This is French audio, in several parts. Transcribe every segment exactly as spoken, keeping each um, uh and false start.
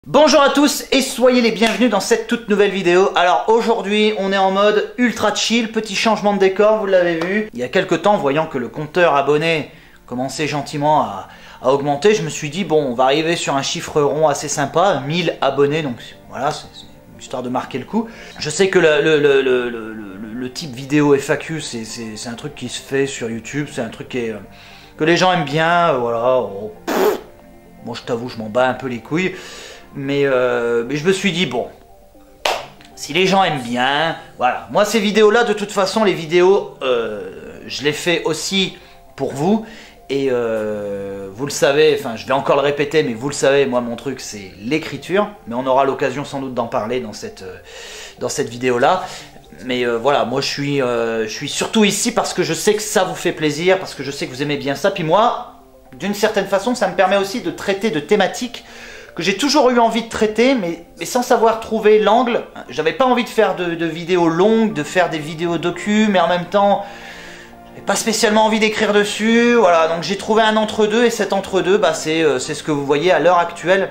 Bonjour à tous et soyez les bienvenus dans cette toute nouvelle vidéo. Alors aujourd'hui on est en mode ultra chill, petit changement de décor, vous l'avez vu. Il y a quelques temps, voyant que le compteur abonnés commençait gentiment à, à augmenter, je me suis dit bon, on va arriver sur un chiffre rond assez sympa, mille abonnés, donc voilà, c'est histoire de marquer le coup. Je sais que le, le, le, le, le, le type vidéo F A Q c'est un truc qui se fait sur YouTube, c'est un truc qui est, que les gens aiment bien, euh, voilà. Oh, moi je t'avoue, je m'en bats un peu les couilles. Mais, euh, mais je me suis dit, bon, si les gens aiment bien, voilà. Moi, ces vidéos-là, de toute façon, les vidéos, euh, je les fais aussi pour vous. Et euh, vous le savez, enfin, je vais encore le répéter, mais vous le savez, moi, mon truc, c'est l'écriture. Mais on aura l'occasion sans doute d'en parler dans cette, euh, dans cette vidéo-là. Mais euh, voilà, moi, je suis, euh, je suis surtout ici parce que je sais que ça vous fait plaisir, parce que je sais que vous aimez bien ça. Puis moi, d'une certaine façon, ça me permet aussi de traiter de thématiques que j'ai toujours eu envie de traiter, mais, mais sans savoir trouver l'angle. J'avais pas envie de faire de, de vidéos longues, de faire des vidéos docu, mais en même temps, j'avais pas spécialement envie d'écrire dessus. Voilà, donc j'ai trouvé un entre-deux, et cet entre-deux, bah, c'est euh, c'est ce que vous voyez à l'heure actuelle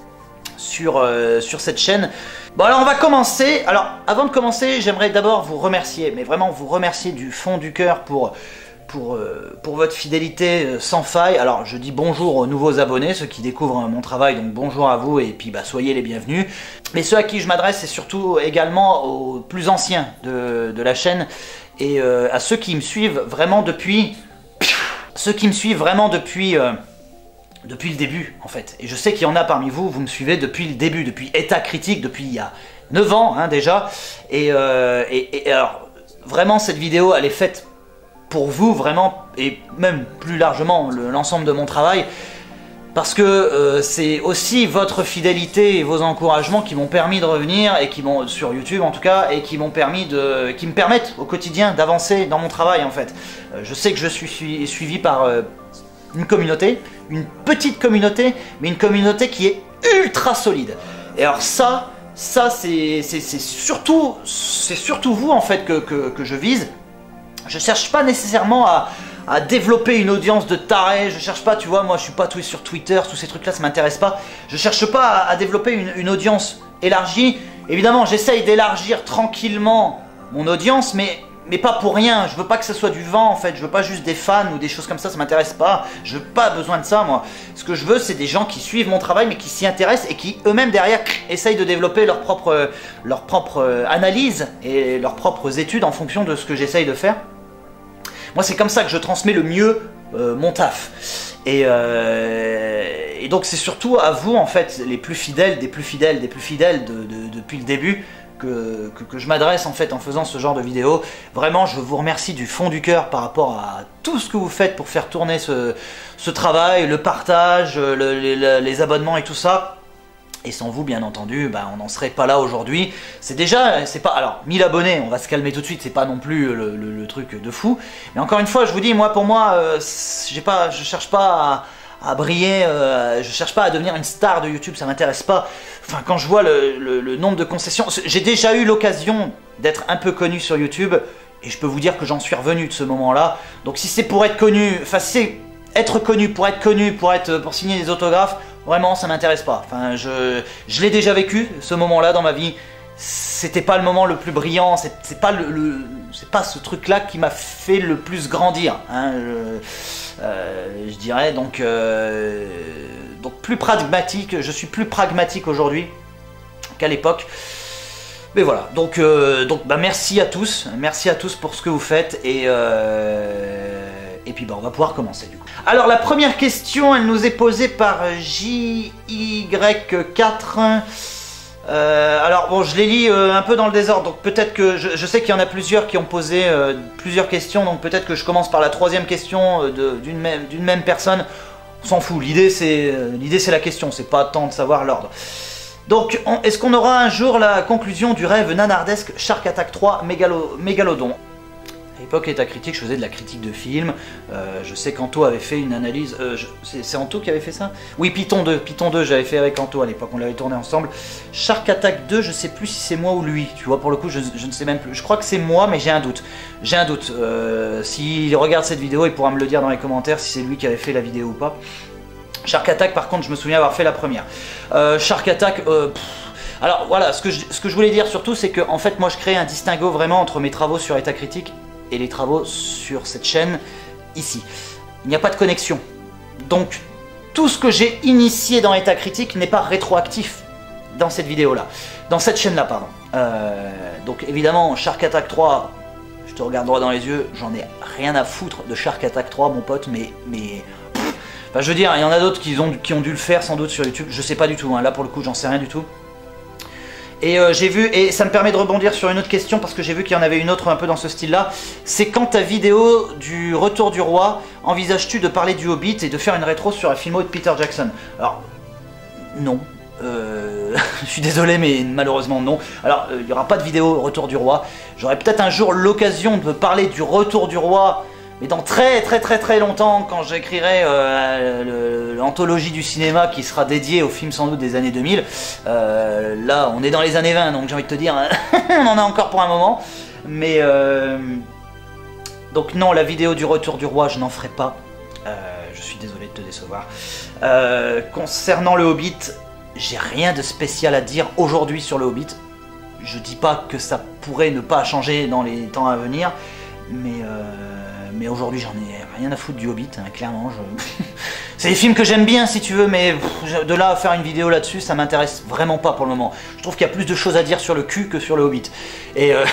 sur, euh, sur cette chaîne. Bon, alors on va commencer. Alors, avant de commencer, j'aimerais d'abord vous remercier, mais vraiment vous remercier du fond du cœur pour... Pour, euh, pour votre fidélité euh, sans faille. Alors je dis bonjour aux nouveaux abonnés, ceux qui découvrent euh, mon travail, donc bonjour à vous et puis bah, soyez les bienvenus. Mais ceux à qui je m'adresse, c'est surtout également aux plus anciens de, de la chaîne et euh, à ceux qui me suivent vraiment depuis... Ceux qui me suivent vraiment depuis... Euh, depuis le début en fait. Et je sais qu'il y en a parmi vous, vous me suivez depuis le début, depuis État Critique, depuis il y a neuf ans hein, déjà. Et, euh, et, et alors vraiment cette vidéo elle est faite pour vous vraiment, et même plus largement l'ensemble de mon travail, parce que euh, c'est aussi votre fidélité et vos encouragements qui m'ont permis de revenir, et qui m'ont, sur YouTube en tout cas, et qui m'ont permis de, qui me permettent au quotidien d'avancer dans mon travail en fait. Euh, je sais que je suis suivi, suivi par euh, une communauté, une petite communauté, mais une communauté qui est ultra solide. Et alors ça, ça c'est surtout, c'est surtout vous en fait que, que, que je vise. Je cherche pas nécessairement à, à développer une audience de tarés, je cherche pas, tu vois, moi je suis pas tout sur Twitter, tous ces trucs là ça m'intéresse pas. Je cherche pas à, à développer une, une audience élargie. Évidemment j'essaye d'élargir tranquillement mon audience, mais, mais pas pour rien. Je veux pas que ce soit du vent en fait, je veux pas juste des fans ou des choses comme ça, ça m'intéresse pas. Je veux pas besoin de ça moi. Ce que je veux c'est des gens qui suivent mon travail mais qui s'y intéressent et qui eux-mêmes derrière essayent de développer leur propre, leur propre analyse et leurs propres études en fonction de ce que j'essaye de faire. Moi, c'est comme ça que je transmets le mieux euh, mon taf. Et, euh, et donc, c'est surtout à vous, en fait, les plus fidèles, des plus fidèles, des plus fidèles de, de, depuis le début, que, que, que je m'adresse, en fait, en faisant ce genre de vidéo. Vraiment, je vous remercie du fond du cœur par rapport à tout ce que vous faites pour faire tourner ce, ce travail, le partage, le, les, les abonnements et tout ça. Et sans vous, bien entendu, bah, on n'en serait pas là aujourd'hui. C'est déjà, c'est pas, alors, mille abonnés, on va se calmer tout de suite, c'est pas non plus le, le, le truc de fou. Mais encore une fois, je vous dis, moi, pour moi, euh, j'ai pas, je cherche pas à, à briller, euh, je cherche pas à devenir une star de YouTube, ça m'intéresse pas. Enfin, quand je vois le, le, le nombre de concessions, j'ai déjà eu l'occasion d'être un peu connu sur YouTube, et je peux vous dire que j'en suis revenu de ce moment-là. Donc si c'est pour être connu, enfin, si c'est être connu pour être connu, pour, être, pour signer des autographes, vraiment, ça m'intéresse pas. Enfin, je, je l'ai déjà vécu, ce moment-là dans ma vie. C'était pas le moment le plus brillant, c'est pas le, le c'est pas ce truc-là qui m'a fait le plus grandir. Hein, je, euh, je dirais donc, euh, donc plus pragmatique. Je suis plus pragmatique aujourd'hui qu'à l'époque. Mais voilà. Donc, euh, donc, bah merci à tous, merci à tous pour ce que vous faites et. Euh, Et puis bah, on va pouvoir commencer du coup. Alors la première question, elle nous est posée par J Y quatre. Euh, alors bon, je les lis euh, un peu dans le désordre, donc peut-être que... Je, je sais qu'il y en a plusieurs qui ont posé euh, plusieurs questions, donc peut-être que je commence par la troisième question euh, d'une même, d'une même personne. On s'en fout, l'idée c'est euh, l'idée c'est la question, c'est pas tant de savoir l'ordre. Donc, est-ce qu'on aura un jour la conclusion du rêve nanardesque Shark Attack trois Mégalo, Mégalodon? À l'époque, État Critique, je faisais de la critique de films. Euh, je sais qu'Anto avait fait une analyse. Euh, c'est Anto qui avait fait ça? Oui, Python deux. Python deux, j'avais fait avec Anto à l'époque, on l'avait tourné ensemble. Shark Attack deux, je sais plus si c'est moi ou lui. Tu vois, pour le coup, je, je ne sais même plus. Je crois que c'est moi, mais j'ai un doute. J'ai un doute. Euh, S'il regarde cette vidéo, il pourra me le dire dans les commentaires si c'est lui qui avait fait la vidéo ou pas. Shark Attack, par contre, je me souviens avoir fait la première. Euh, Shark Attack, euh, pff, alors voilà, ce que, je, ce que je voulais dire surtout, c'est que en fait, moi, je crée un distinguo vraiment entre mes travaux sur État Critique et les travaux sur cette chaîne ici. Il n'y a pas de connexion. Donc, tout ce que j'ai initié dans État Critique n'est pas rétroactif dans cette vidéo-là. Dans cette chaîne-là, pardon. Euh, donc, évidemment, Shark Attack trois, je te regarde droit dans les yeux, j'en ai rien à foutre de Shark Attack trois, mon pote, mais... mais pff, enfin, je veux dire, il y en a d'autres qui ont, qui ont dû le faire, sans doute, sur YouTube. Je sais pas du tout, hein. Là, pour le coup, j'en sais rien du tout. Et euh, j'ai vu, et ça me permet de rebondir sur une autre question, parce que j'ai vu qu'il y en avait une autre un peu dans ce style-là. C'est quand ta vidéo du Retour du Roi, envisages-tu de parler du Hobbit et de faire une rétro sur la filmo de Peter Jackson? Alors, non. Euh, je suis désolé, mais malheureusement non. Alors, il euh, n'y aura pas de vidéo Retour du Roi. J'aurai peut-être un jour l'occasion de parler du Retour du Roi, mais dans très très très très longtemps, quand j'écrirai euh, l'anthologie du cinéma qui sera dédiée au film sans doute des années deux mille. Euh, là, on est dans les années vingt, donc j'ai envie de te dire, on en a encore pour un moment. Mais euh, donc non, la vidéo du Retour du Roi, je n'en ferai pas. Euh, je suis désolé de te décevoir. Euh, concernant le Hobbit, j'ai rien de spécial à dire aujourd'hui sur le Hobbit. Je dis pas que ça pourrait ne pas changer dans les temps à venir, mais... Euh, mais aujourd'hui j'en ai rien à foutre du Hobbit, hein, clairement. Je... c'est des films que j'aime bien si tu veux, mais pff, de là à faire une vidéo là-dessus, ça m'intéresse vraiment pas pour le moment. Je trouve qu'il y a plus de choses à dire sur le cul que sur le Hobbit. Et, euh...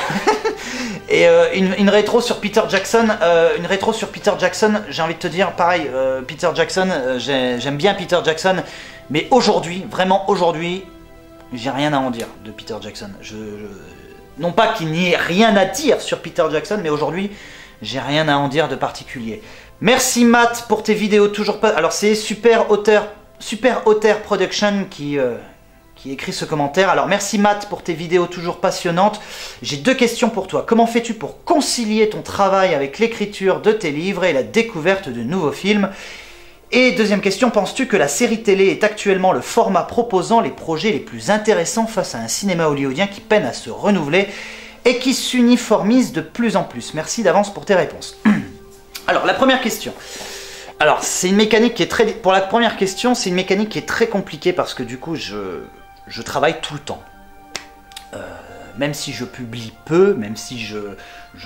et euh, une, une rétro sur Peter Jackson, euh, une rétro sur Peter Jackson, j'ai envie de te dire, pareil, euh, Peter Jackson, euh, j'aime bien Peter Jackson, mais aujourd'hui, vraiment aujourd'hui, j'ai rien à en dire de Peter Jackson. Je, je... Non pas qu'il n'y ait rien à dire sur Peter Jackson, mais aujourd'hui, j'ai rien à en dire de particulier. Merci Matt pour tes vidéos toujours pas... Alors c'est Super Auteur, Super Auteur Production qui, euh, qui écrit ce commentaire. Alors merci Matt pour tes vidéos toujours passionnantes. J'ai deux questions pour toi. Comment fais-tu pour concilier ton travail avec l'écriture de tes livres et la découverte de nouveaux films? Et deuxième question, penses-tu que la série télé est actuellement le format proposant les projets les plus intéressants face à un cinéma hollywoodien qui peine à se renouveler et qui s'uniformise de plus en plus? Merci d'avance pour tes réponses. Alors, la première question. Alors, c'est une mécanique qui est très... Pour la première question, c'est une mécanique qui est très compliquée parce que du coup, je, je travaille tout le temps. Euh, même si je publie peu, même si je... je,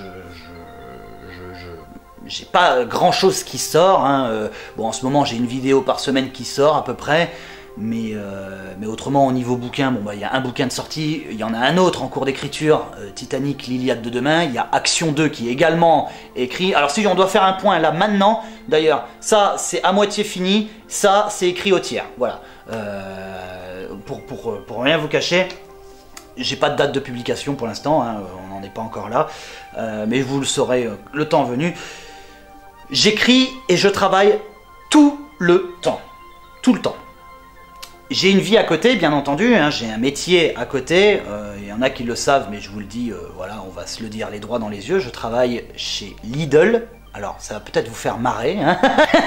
je, je, je j'ai pas grand chose qui sort. Hein. Euh, bon, en ce moment, j'ai une vidéo par semaine qui sort à peu près. Mais, euh, mais autrement, au niveau bouquin, bon, bah, y a un bouquin de sortie, il y en a un autre en cours d'écriture, euh, Titanic, l'Iliade de demain, il y a Action deux qui est également écrit. Alors si on doit faire un point là maintenant, d'ailleurs, ça c'est à moitié fini, ça c'est écrit au tiers, voilà. Euh, pour, pour, pour rien vous cacher, j'ai pas de date de publication pour l'instant, hein, on n'en est pas encore là, euh, mais vous le saurez euh, le temps venu. J'écris et je travaille tout le temps, tout le temps. J'ai une vie à côté, bien entendu, hein, j'ai un métier à côté, euh, il y en a qui le savent, mais je vous le dis, euh, voilà, on va se le dire les droits dans les yeux, je travaille chez Lidl. Alors, ça va peut-être vous faire marrer, hein.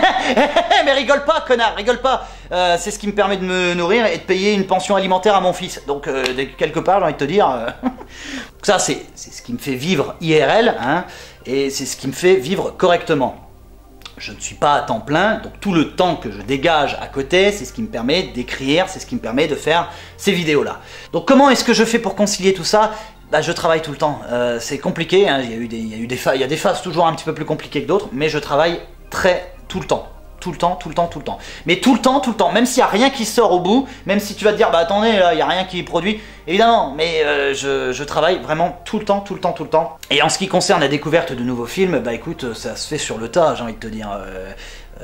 Mais rigole pas, connard, rigole pas. Euh, c'est ce qui me permet de me nourrir et de payer une pension alimentaire à mon fils. Donc, euh, quelque part, j'ai envie de te dire, euh, ça, c'est ce qui me fait vivre I R L, hein, et c'est ce qui me fait vivre correctement. Je ne suis pas à temps plein, donc tout le temps que je dégage à côté, c'est ce qui me permet d'écrire, c'est ce qui me permet de faire ces vidéos-là. Donc comment est-ce que je fais pour concilier tout ça? Bah, je travaille tout le temps. Euh, c'est compliqué, hein. il y a eu des, il y a eu des phases, il y a des phases toujours un petit peu plus compliquées que d'autres, mais je travaille très tout le temps. Tout le temps, tout le temps, tout le temps. Mais tout le temps, tout le temps. Même s'il n'y a rien qui sort au bout, même si tu vas te dire, bah attendez, là, il n'y a rien qui est produit. Évidemment, mais euh, je, je travaille vraiment tout le temps, tout le temps, tout le temps. Et en ce qui concerne la découverte de nouveaux films, bah écoute, ça se fait sur le tas, j'ai envie de te dire. Euh, euh,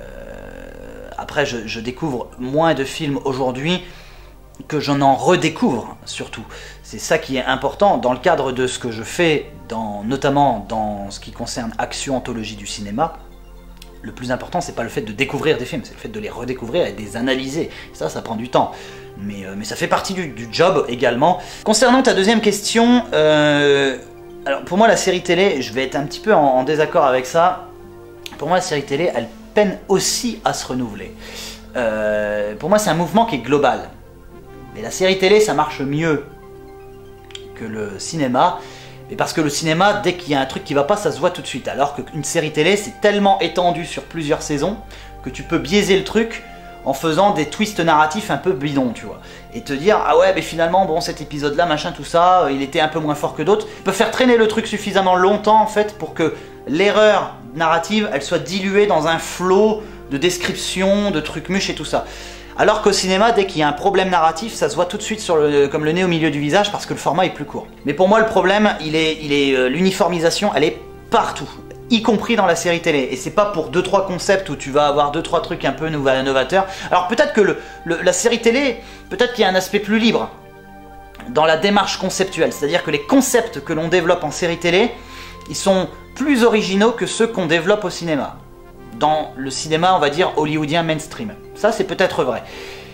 après, je, je découvre moins de films aujourd'hui que j'en en redécouvre, surtout. C'est ça qui est important dans le cadre de ce que je fais, dans, notamment dans ce qui concerne Action Anthologie du cinéma. Le plus important, c'est pas le fait de découvrir des films, c'est le fait de les redécouvrir et de les analyser. Ça, ça prend du temps. Mais, euh, mais ça fait partie du, du job également. Concernant ta deuxième question, euh, alors pour moi, la série télé, je vais être un petit peu en, en désaccord avec ça. Pour moi, la série télé, elle peine aussi à se renouveler. Euh, pour moi, c'est un mouvement qui est global. Mais la série télé, ça marche mieux que le cinéma. Et parce que le cinéma, dès qu'il y a un truc qui va pas, ça se voit tout de suite. Alors qu'une série télé, c'est tellement étendu sur plusieurs saisons que tu peux biaiser le truc en faisant des twists narratifs un peu bidons, tu vois. Et te dire, ah ouais, mais finalement, bon, cet épisode-là, machin, tout ça, il était un peu moins fort que d'autres. Tu peux faire traîner le truc suffisamment longtemps, en fait, pour que l'erreur narrative, elle soit diluée dans un flot de description, de trucs mûches et tout ça. Alors qu'au cinéma, dès qu'il y a un problème narratif, ça se voit tout de suite sur le, comme le nez au milieu du visage parce que le format est plus court. Mais pour moi, le problème, il est, il est euh, l'uniformisation, elle est partout, y compris dans la série télé. Et c'est pas pour deux trois concepts où tu vas avoir deux trois trucs un peu novateurs. Alors peut-être que le, le, la série télé, peut-être qu'il y a un aspect plus libre dans la démarche conceptuelle. C'est-à-dire que les concepts que l'on développe en série télé, ils sont plus originaux que ceux qu'on développe au cinéma. Dans le cinéma, on va dire, hollywoodien mainstream. Ça, c'est peut-être vrai.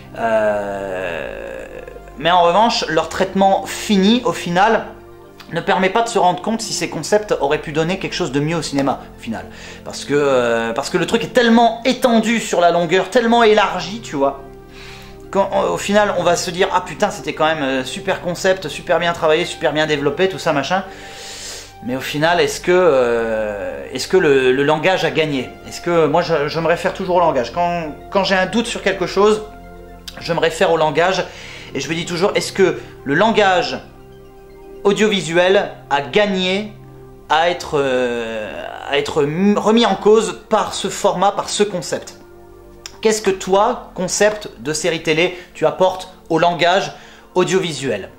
Euh... Mais en revanche, leur traitement fini, au final, ne permet pas de se rendre compte si ces concepts auraient pu donner quelque chose de mieux au cinéma, au final. Parce que, euh, parce que le truc est tellement étendu sur la longueur, tellement élargi, tu vois, qu'au final, on va se dire « Ah putain, c'était quand même super concept, super bien travaillé, super bien développé, tout ça, machin ». Mais au final, est-ce que, euh, est-ce que le, le langage a gagné? Est-ce que moi, je, je me réfère toujours au langage. Quand, quand j'ai un doute sur quelque chose, je me réfère au langage et je me dis toujours, est-ce que le langage audiovisuel a gagné à être, euh, à être remis en cause par ce format, par ce concept? Qu'est-ce que toi, concept de série télé, tu apportes au langage audiovisuel?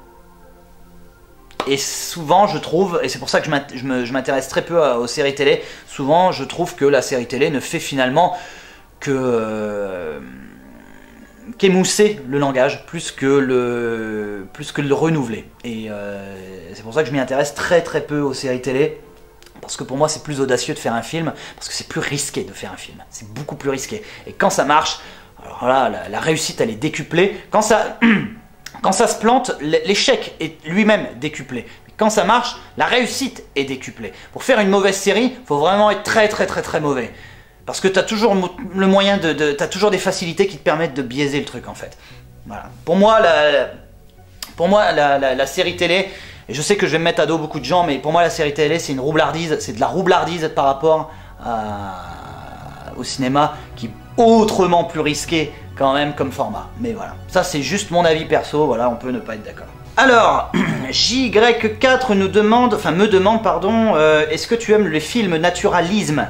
Et souvent, je trouve, et c'est pour ça que je m'intéresse très peu aux séries télé, souvent je trouve que la série télé ne fait finalement que euh, qu'émousser le langage plus que le, plus que le renouveler. Et euh, c'est pour ça que je m'y intéresse très très peu aux séries télé, parce que pour moi c'est plus audacieux de faire un film, parce que c'est plus risqué de faire un film, c'est beaucoup plus risqué. Et quand ça marche, alors là, la, la réussite elle est décuplée, quand ça... Quand ça se plante, l'échec est lui-même décuplé. Quand ça marche, la réussite est décuplée. Pour faire une mauvaise série, il faut vraiment être très très très très mauvais. Parce que tu as toujours le moyen de, de t'as toujours des facilités qui te permettent de biaiser le truc en fait. Voilà. Pour moi, la, pour moi la, la, la série télé, et je sais que je vais me mettre à dos beaucoup de gens, mais pour moi la série télé c'est une roublardise, c'est de la roublardise par rapport à, au cinéma qui est autrement plus risqué quand même comme format. Mais voilà, ça c'est juste mon avis perso, voilà, on peut ne pas être d'accord. Alors, J Y quatre nous demande, enfin me demande, pardon, euh, est-ce que tu aimes les films naturalisme?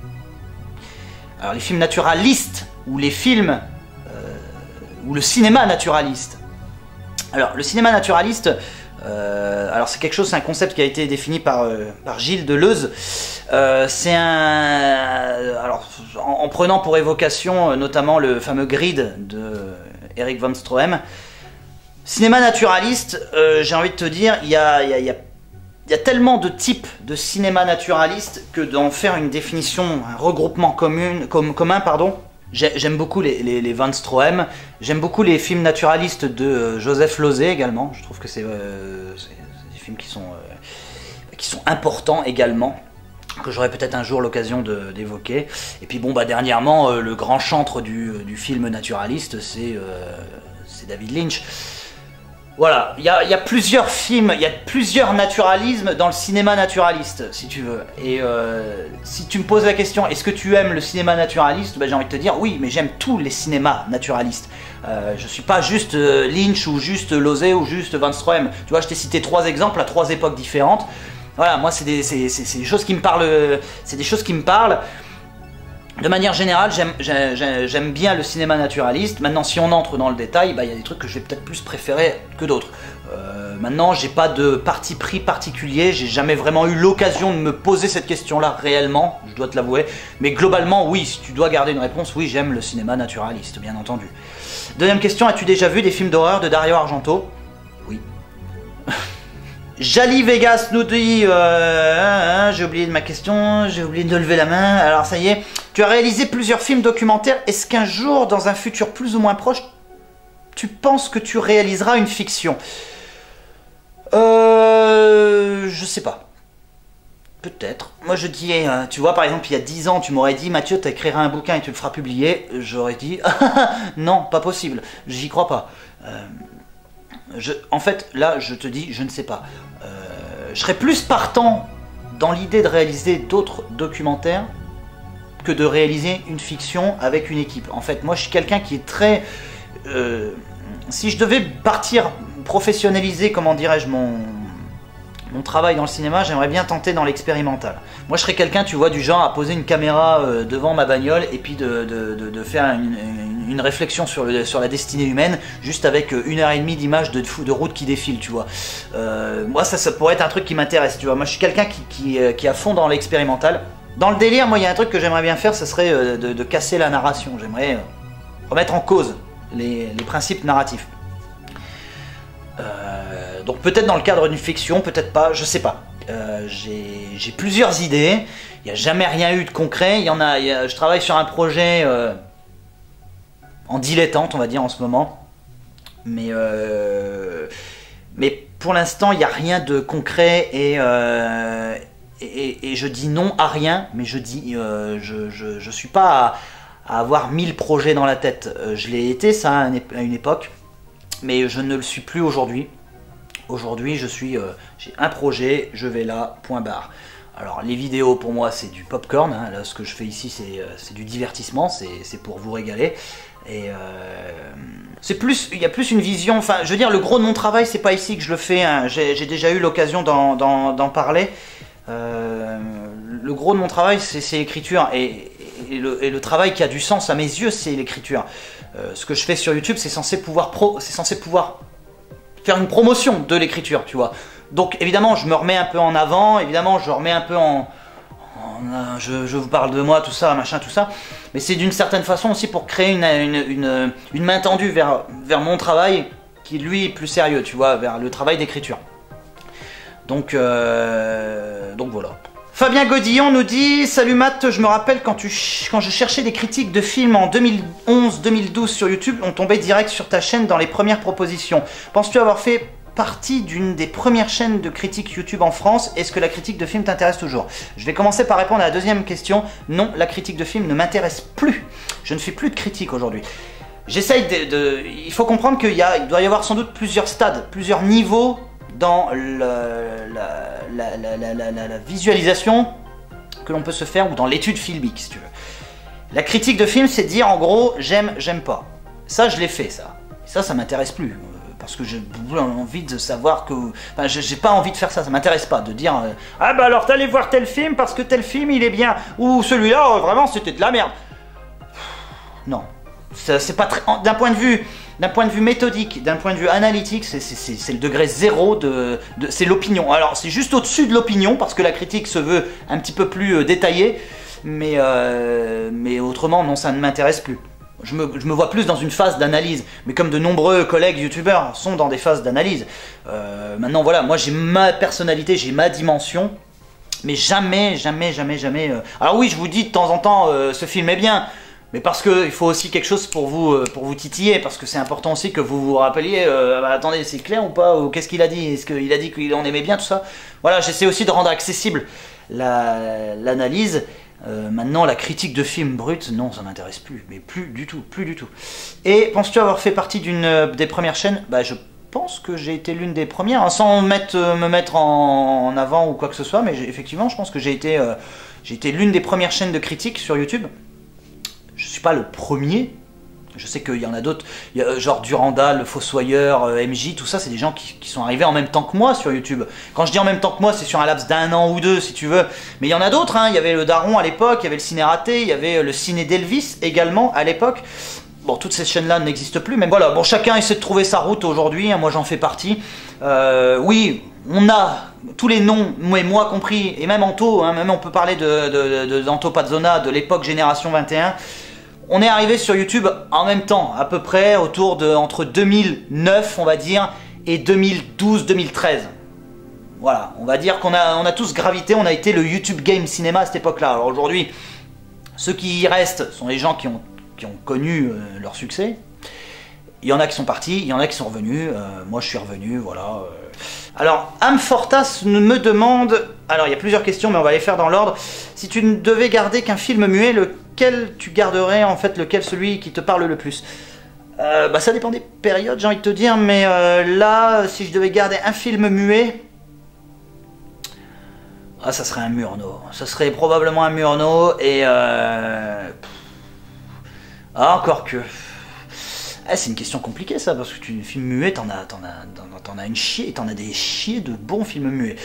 Alors les films naturalistes, ou les films, euh, ou le cinéma naturaliste. Alors le cinéma naturaliste, euh, alors c'est quelque chose, c'est un concept qui a été défini par, euh, par Gilles Deleuze. Euh, c'est un... Alors, en, en prenant pour évocation euh, notamment le fameux Grid de euh, Erich von Stroheim. Cinéma naturaliste, euh, j'ai envie de te dire, il y a, y, a, y, a, y a tellement de types de cinéma naturaliste que d'en faire une définition, un regroupement commun, com, commun, pardon. J'aime beaucoup les, les, les von Stroheim, j'aime beaucoup les films naturalistes de euh, Joseph Losey également. Je trouve que c'est euh, des films qui sont, euh, qui sont importants également, que j'aurai peut-être un jour l'occasion d'évoquer. Et puis bon, bah dernièrement, euh, le grand chantre du, du film naturaliste, c'est euh, David Lynch. Voilà, il y, y a plusieurs films, il y a plusieurs naturalismes dans le cinéma naturaliste, si tu veux. Et euh, si tu me poses la question, est-ce que tu aimes le cinéma naturaliste, bah, j'ai envie de te dire oui, mais j'aime tous les cinémas naturalistes. Euh, je suis pas juste euh, Lynch ou juste Losey ou juste Van Stroheim. Tu vois, je t'ai cité trois exemples à trois époques différentes. Voilà, moi c'est des, des choses qui me parlent, c'est des choses qui me parlent. De manière générale, j'aime bien le cinéma naturaliste. Maintenant, si on entre dans le détail, bah, y a des trucs que je vais peut-être plus préférer que d'autres. Euh, maintenant, j'ai pas de parti pris particulier, j'ai jamais vraiment eu l'occasion de me poser cette question-là réellement, je dois te l'avouer. Mais globalement, oui, si tu dois garder une réponse, oui, j'aime le cinéma naturaliste, bien entendu. Deuxième question, as-tu déjà vu des films d'horreur de Dario Argento? Oui. Jali Vegas nous dit, euh, hein, hein, j'ai oublié de ma question, j'ai oublié de lever la main, alors ça y est. Tu as réalisé plusieurs films documentaires, est-ce qu'un jour, dans un futur plus ou moins proche, tu penses que tu réaliseras une fiction? Euh... Je sais pas. Peut-être. Moi je dis, euh, tu vois par exemple il y a dix ans, tu m'aurais dit Mathieu, tu écriras un bouquin et tu le feras publier, j'aurais dit, non, pas possible, j'y crois pas. Euh... Je, en fait, là, je te dis, je ne sais pas. Euh, je serais plus partant dans l'idée de réaliser d'autres documentaires que de réaliser une fiction avec une équipe. En fait, moi je suis quelqu'un qui est très... Euh, si je devais partir professionnaliser, comment dirais-je, mon... mon travail dans le cinéma, j'aimerais bien tenter dans l'expérimental. Moi je serais quelqu'un, tu vois, du genre à poser une caméra euh, devant ma bagnole et puis de, de, de, de faire une, une, une réflexion sur, le, sur la destinée humaine, juste avec une heure et demie d'images de, de route qui défilent, tu vois. Euh, moi ça, ça pourrait être un truc qui m'intéresse, tu vois. Moi je suis quelqu'un qui, qui, qui est à fond dans l'expérimental. Dans le délire, moi il y a un truc que j'aimerais bien faire, ce serait euh, de, de casser la narration. J'aimerais euh, remettre en cause les, les principes narratifs. Euh, donc peut-être dans le cadre d'une fiction, peut-être pas, je sais pas. Euh, j'ai plusieurs idées, il n'y a jamais rien eu de concret, il y en a, il y a je travaille sur un projet euh, en dilettante, on va dire, en ce moment. Mais, euh, mais pour l'instant, il n'y a rien de concret et, euh, et, et je dis non à rien, mais je dis, euh, je, je, je suis pas à, à avoir mille projets dans la tête. Euh, je l'ai été, ça, à une époque. Mais je ne le suis plus aujourd'hui. Aujourd'hui, je suis, euh, j'ai un projet, je vais là, point barre. Alors, les vidéos, pour moi, c'est du popcorn. Hein. Là, ce que je fais ici, c'est euh, du divertissement, c'est pour vous régaler. Et euh, c'est plus, il y a plus une vision. Enfin, je veux dire, le gros de mon travail, c'est pas ici que je le fais. Hein. J'ai déjà eu l'occasion d'en parler. Euh, le gros de mon travail, c'est l'écriture. Et, et, le, et le travail qui a du sens à mes yeux, c'est l'écriture. Euh, ce que je fais sur YouTube, c'est censé pouvoir pro, c'est censé pouvoir faire une promotion de l'écriture, tu vois. Donc évidemment, je me remets un peu en avant, évidemment, je remets un peu en, en euh, je, je vous parle de moi, tout ça, machin, tout ça. Mais c'est d'une certaine façon aussi pour créer une, une, une, une main tendue vers, vers mon travail, qui lui est plus sérieux, tu vois, vers le travail d'écriture. Donc, euh, donc voilà. Fabien Godillon nous dit « Salut Matt, je me rappelle quand, tu ch quand je cherchais des critiques de films en deux mille onze deux mille douze sur YouTube, on tombait direct sur ta chaîne dans les premières propositions. Penses-tu avoir fait partie d'une des premières chaînes de critiques YouTube en France? Est-ce que la critique de film t'intéresse toujours ?» Je vais commencer par répondre à la deuxième question. Non, la critique de film ne m'intéresse plus. Je ne fais plus de critique aujourd'hui. J'essaye de, de... Il faut comprendre qu'il il doit y avoir sans doute plusieurs stades, plusieurs niveaux dans le, la, la, la, la, la, la, la visualisation que l'on peut se faire ou dans l'étude filmique, si tu veux. La critique de film, c'est dire en gros j'aime, j'aime pas. Ça, je l'ai fait, ça. Et ça, ça m'intéresse plus. Euh, parce que j'ai envie de savoir que... Enfin, j'ai pas envie de faire ça, ça m'intéresse pas. De dire euh, ah bah alors t'allais voir tel film parce que tel film il est bien. Ou celui-là, euh, vraiment c'était de la merde. Non. C'est pas très... D'un point de vue... D'un point de vue méthodique, d'un point de vue analytique, c'est le degré zéro de... de c'est l'opinion. Alors c'est juste au-dessus de l'opinion, parce que la critique se veut un petit peu plus euh, détaillée, mais, euh, mais autrement, non, ça ne m'intéresse plus. Je me, je me vois plus dans une phase d'analyse, mais comme de nombreux collègues youtubeurs sont dans des phases d'analyse. Euh, maintenant, voilà, moi j'ai ma personnalité, j'ai ma dimension, mais jamais, jamais, jamais, jamais... Euh... Alors oui, je vous dis de temps en temps, euh, ce film est bien, mais parce qu'il faut aussi quelque chose pour vous, pour vous titiller, parce que c'est important aussi que vous vous rappeliez, euh, bah, attendez, c'est clair ou pas, ou qu'est-ce qu'il a dit, est-ce qu'il a dit qu'il en aimait bien, tout ça. Voilà, j'essaie aussi de rendre accessible l'analyse. La, euh, maintenant, la critique de film brut, non, ça m'intéresse plus, mais plus du tout, plus du tout. Et penses-tu avoir fait partie d'une des premières chaînes? Bah, je pense que j'ai été l'une des premières, hein, sans mettre, euh, me mettre en, en avant ou quoi que ce soit, mais effectivement, je pense que j'ai été, euh, j'ai été l'une des premières chaînes de critique sur YouTube. Je suis pas le premier, je sais qu'il y en a d'autres, genre Durandal, le Fossoyeur, euh, M J, tout ça, c'est des gens qui, qui sont arrivés en même temps que moi sur YouTube. Quand je dis en même temps que moi, c'est sur un laps d'un an ou deux, si tu veux. Mais il y en a d'autres, hein. Il y avait le Daron à l'époque, il y avait le Ciné Raté, il y avait le Ciné d'Elvis également à l'époque. Bon, toutes ces chaînes-là n'existent plus, mais voilà, bon, chacun essaie de trouver sa route aujourd'hui, hein, moi j'en fais partie. Euh, oui, on a tous les noms, moi, moi compris, et même Anto, hein, même on peut parler de, de, de, d'Anto Pazzona, de l'époque Génération vingt et un. On est arrivé sur YouTube en même temps, à peu près autour de entre deux mille neuf, on va dire, et deux mille douze deux mille treize. Voilà, on va dire qu'on a, on a tous gravité, on a été le YouTube Game Cinéma à cette époque-là. Alors aujourd'hui, ceux qui y restent sont les gens qui ont, qui ont connu euh, leur succès. Il y en a qui sont partis, il y en a qui sont revenus, euh, moi je suis revenu, voilà. Euh. Alors, Amfortas me demande, alors il y a plusieurs questions mais on va les faire dans l'ordre. Si tu ne devais garder qu'un film muet, lequel tu garderais, en fait, lequel celui qui te parle le plus? euh, Bah ça dépend des périodes, j'ai envie de te dire, mais euh, là, si je devais garder un film muet, Ah, ça serait un Murnau. Ça serait probablement un Murnau et... Euh... Ah, encore que... Ah, c'est une question compliquée ça, parce que tu films muets, t'en as, t'en as, t'en as une chier, t'en as des chiers de bons films muets.